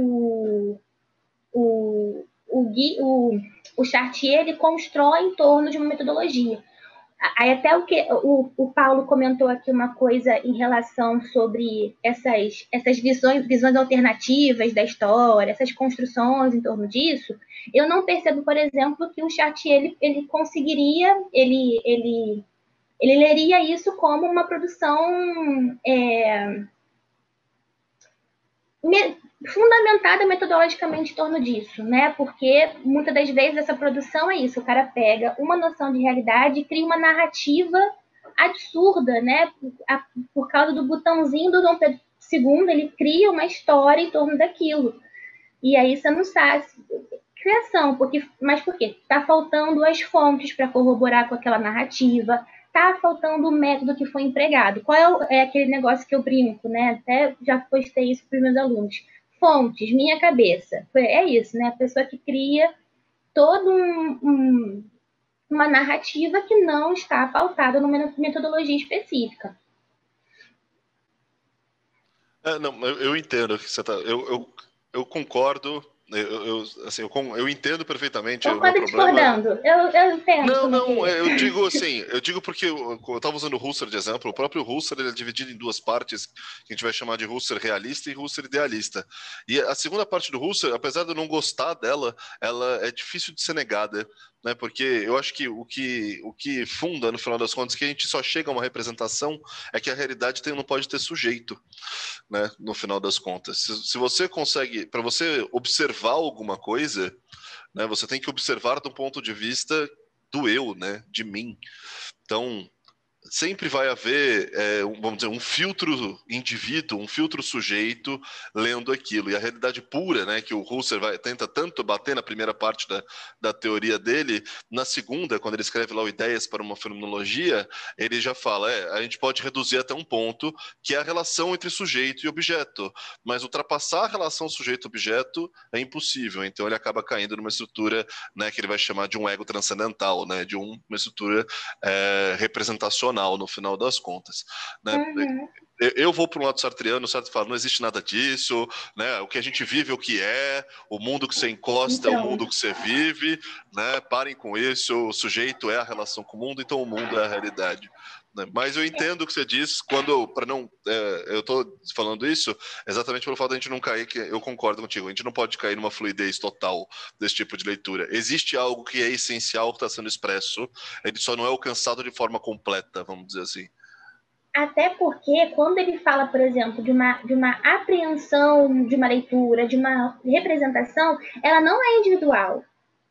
o, o, o Chartier ele constrói em torno de uma metodologia. Aí até o Paulo comentou aqui uma coisa em relação sobre essas visões alternativas da história, essas construções em torno disso. Eu não percebo, por exemplo, que o Chartier ele conseguiria, ele leria isso como uma produção fundamentada metodologicamente em torno disso, né? Porque muitas das vezes essa produção é isso, o cara pega uma noção de realidade e cria uma narrativa absurda, né? Por causa do botãozinho do Dom Pedro II, ele cria uma história em torno daquilo. E aí você não sabe criação, mas por quê? Está faltando as fontes para corroborar com aquela narrativa, está faltando o método que foi empregado. Qual é aquele negócio que eu brinco, né? Até já postei isso para os meus alunos. Fontes, minha cabeça. É isso, né? A pessoa que cria toda uma narrativa que não está pautada numa metodologia específica. Não, eu entendo o que você tá. Eu concordo. Assim, eu entendo perfeitamente o meu Concorda problema. discordando? Eu entendo Não, como é que não, é. eu digo assim, eu digo porque eu estava usando o Husserl de exemplo, o próprio Husserl ele é dividido em duas partes, que a gente vai chamar de Husserl realista e Husserl idealista. E a segunda parte do Husserl, apesar de eu não gostar dela, ela é difícil de ser negada, né? Porque eu acho que o que funda, no final das contas, que a gente só chega a uma representação é que a realidade não pode ter sujeito, né? No final das contas. Se você consegue, para você observar alguma coisa, né, você tem que observar do ponto de vista do eu, né, de mim. Então, sempre vai haver, vamos dizer, um filtro indivíduo, um filtro sujeito lendo aquilo. E a realidade pura, né, que o Husserl tenta tanto bater na primeira parte da teoria dele, na segunda, quando ele escreve lá o Ideias para uma Fenomenologia, ele já fala, a gente pode reduzir até um ponto, que é a relação entre sujeito e objeto. Mas ultrapassar a relação sujeito-objeto é impossível. Então ele acaba caindo numa estrutura, né, que ele vai chamar de um ego transcendental, né, de uma estrutura representacional no final das contas, né? Uhum. Eu vou para um lado sartreano, o Sartre fala, não existe nada disso, né? O que a gente vive é o que é, o mundo que você encosta é o Então, mundo que você vive, né? Parem com isso, o sujeito é a relação com o mundo, então o mundo é a realidade. Né? Mas eu entendo o que você diz quando, para não, eu estou falando isso exatamente pelo fato de a gente não cair, que eu concordo contigo, a gente não pode cair numa fluidez total desse tipo de leitura. Existe algo que é essencial que está sendo expresso, ele só não é alcançado de forma completa, vamos dizer assim. até porque quando ele fala, por exemplo, de uma apreensão de uma leitura, de uma representação, ela não é individual.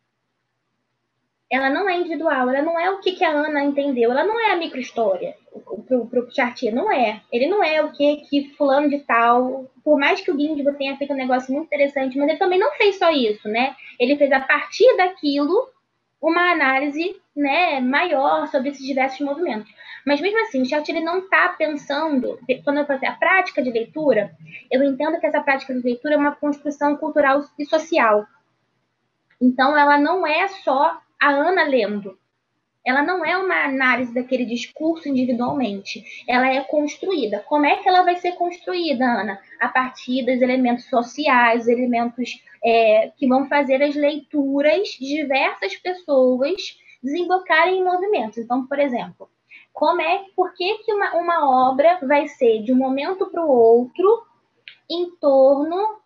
Ela não é individual, ela não é o que a Ana entendeu, ela não é a microhistória pro Chartier, não é. Ele não é o que fulano de tal, por mais que o Guindigo tenha feito um negócio muito interessante, mas ele também não fez só isso, né? Ele fez a partir daquilo uma análise, né, maior sobre esses diversos movimentos. Mas mesmo assim, o Chartier ele não está pensando, quando eu falo assim, a prática de leitura, eu entendo que essa prática de leitura é uma construção cultural e social. Então, ela não é só a Ana lendo. Ela não é uma análise daquele discurso individualmente. Ela é construída. Como é que ela vai ser construída, Ana? A partir dos elementos sociais, elementos que vão fazer as leituras de diversas pessoas desembocarem em movimentos. Então, por exemplo, por que uma obra vai ser de um momento para o outro em torno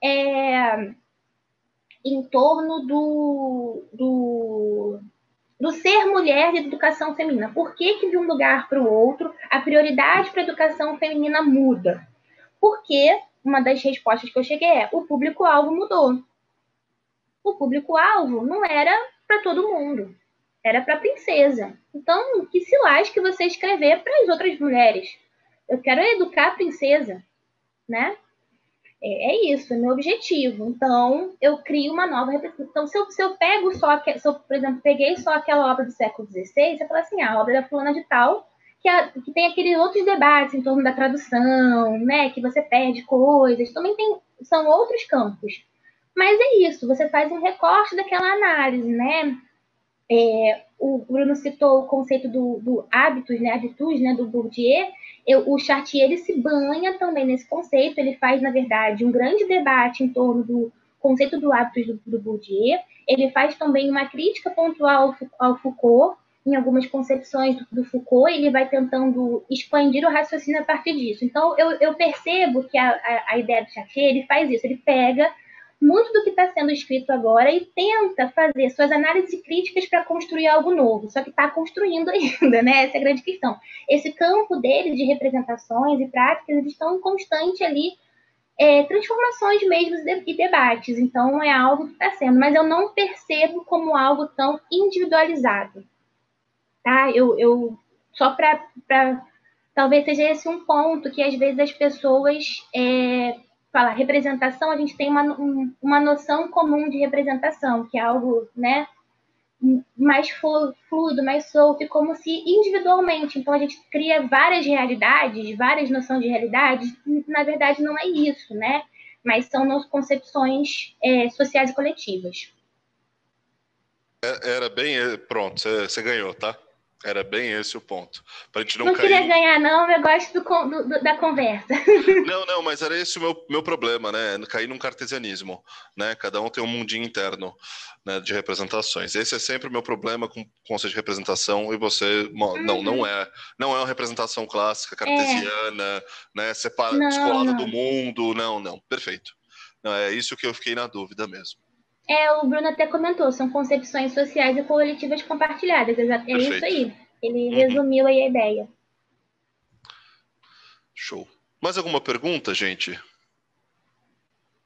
do ser mulher de educação feminina. Por que de um lugar para o outro a prioridade para a educação feminina muda? Porque uma das respostas que eu cheguei o público-alvo mudou. O público-alvo não era para todo mundo, era para a princesa. Então, que se lasque você escrever para as outras mulheres. Eu quero educar a princesa, né? É isso, é meu objetivo. Então, eu crio uma nova representação. Então, se eu pego só, se eu, por exemplo, peguei só aquela obra do século XVI, você fala assim, a obra da fulana de tal, que tem aqueles outros debates em torno da tradução, né, que você perde coisas, também são outros campos. Mas é isso, você faz um recorte daquela análise, né? O Bruno citou o conceito do hábitos, né, habitus, né, do Bourdieu. O Chartier ele se banha também nesse conceito. Ele faz, na verdade, um grande debate em torno do conceito do hábitos do Bourdieu. Ele faz também uma crítica pontual ao Foucault, em algumas concepções do Foucault. Ele vai tentando expandir o raciocínio a partir disso. Então, eu percebo que a ideia do Chartier ele faz isso. Ele pega muito do que está sendo escrito agora e tenta fazer suas análises críticas para construir algo novo, só que está construindo ainda, né? Essa é a grande questão. Esse campo dele de representações e práticas, eles estão em constante ali transformações mesmo e debates, então é algo que está sendo, mas eu não percebo como algo tão individualizado, tá? Só para talvez seja esse um ponto que às vezes as pessoas falar representação, a gente tem uma noção comum de representação, que é algo, né, mais fluido, mais solto, e como se individualmente, então a gente cria várias realidades, várias noções de realidade, na verdade não é isso, né? Mas são concepções sociais e coletivas. Era bem. Pronto, você ganhou, tá? Era bem esse o ponto. Para a gente não Não cair queria no. ganhar, não, eu gosto da conversa. Não, não, mas era esse o meu problema, né? Cair num cartesianismo, né? Cada um tem um mundinho interno, né, de representações. Esse é sempre o meu problema com o conceito de representação, e você. Não Uhum. é. Não é uma representação clássica, É, cartesiana, né? não, Descolada do não. mundo. Não, não. Perfeito. Não, é isso que eu fiquei na dúvida mesmo. O Bruno até comentou, são concepções sociais e coletivas compartilhadas. É isso Perfeito. aí. Ele Uhum. resumiu aí a ideia. Show. Mais alguma pergunta, gente?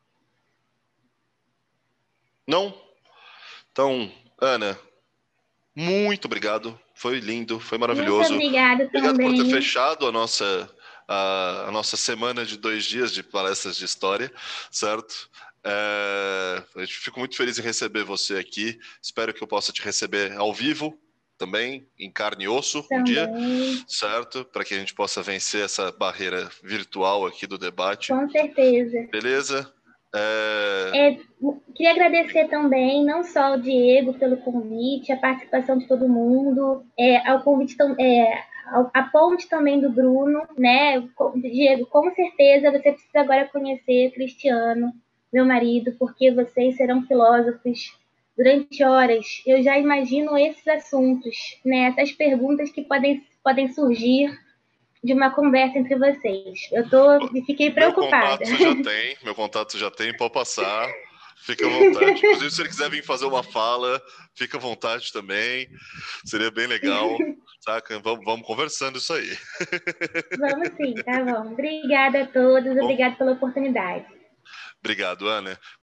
Não? Então, Ana, Muito obrigado. Foi lindo, foi Muito maravilhoso. obrigada Obrigado por ter também. fechado a nossa semana de 2 dias de palestras de história, certo? Eu fico muito feliz em receber você aqui. Espero que eu possa te receber ao vivo também, em carne e osso, um dia, Também, certo? Para que a gente possa vencer essa barreira virtual aqui do debate. com certeza. Beleza? É, É, queria agradecer também, não só ao Diego pelo convite, a participação de todo mundo, ao convite, a ponte também do Bruno, né? Diego, com certeza você precisa agora conhecer Cristiano, meu marido, porque vocês serão filósofos durante horas. Eu já imagino esses assuntos, né? Essas perguntas que podem surgir de uma conversa entre vocês. Fiquei Meu preocupada. contato você já tem, pode passar. Fica à vontade. Inclusive, se ele quiser vir fazer uma fala, fica à vontade também. Seria bem legal, saca? Vamos conversando isso aí. Vamos sim, tá bom. Obrigada a todos, Bom, obrigada pela oportunidade. obrigado, Ana.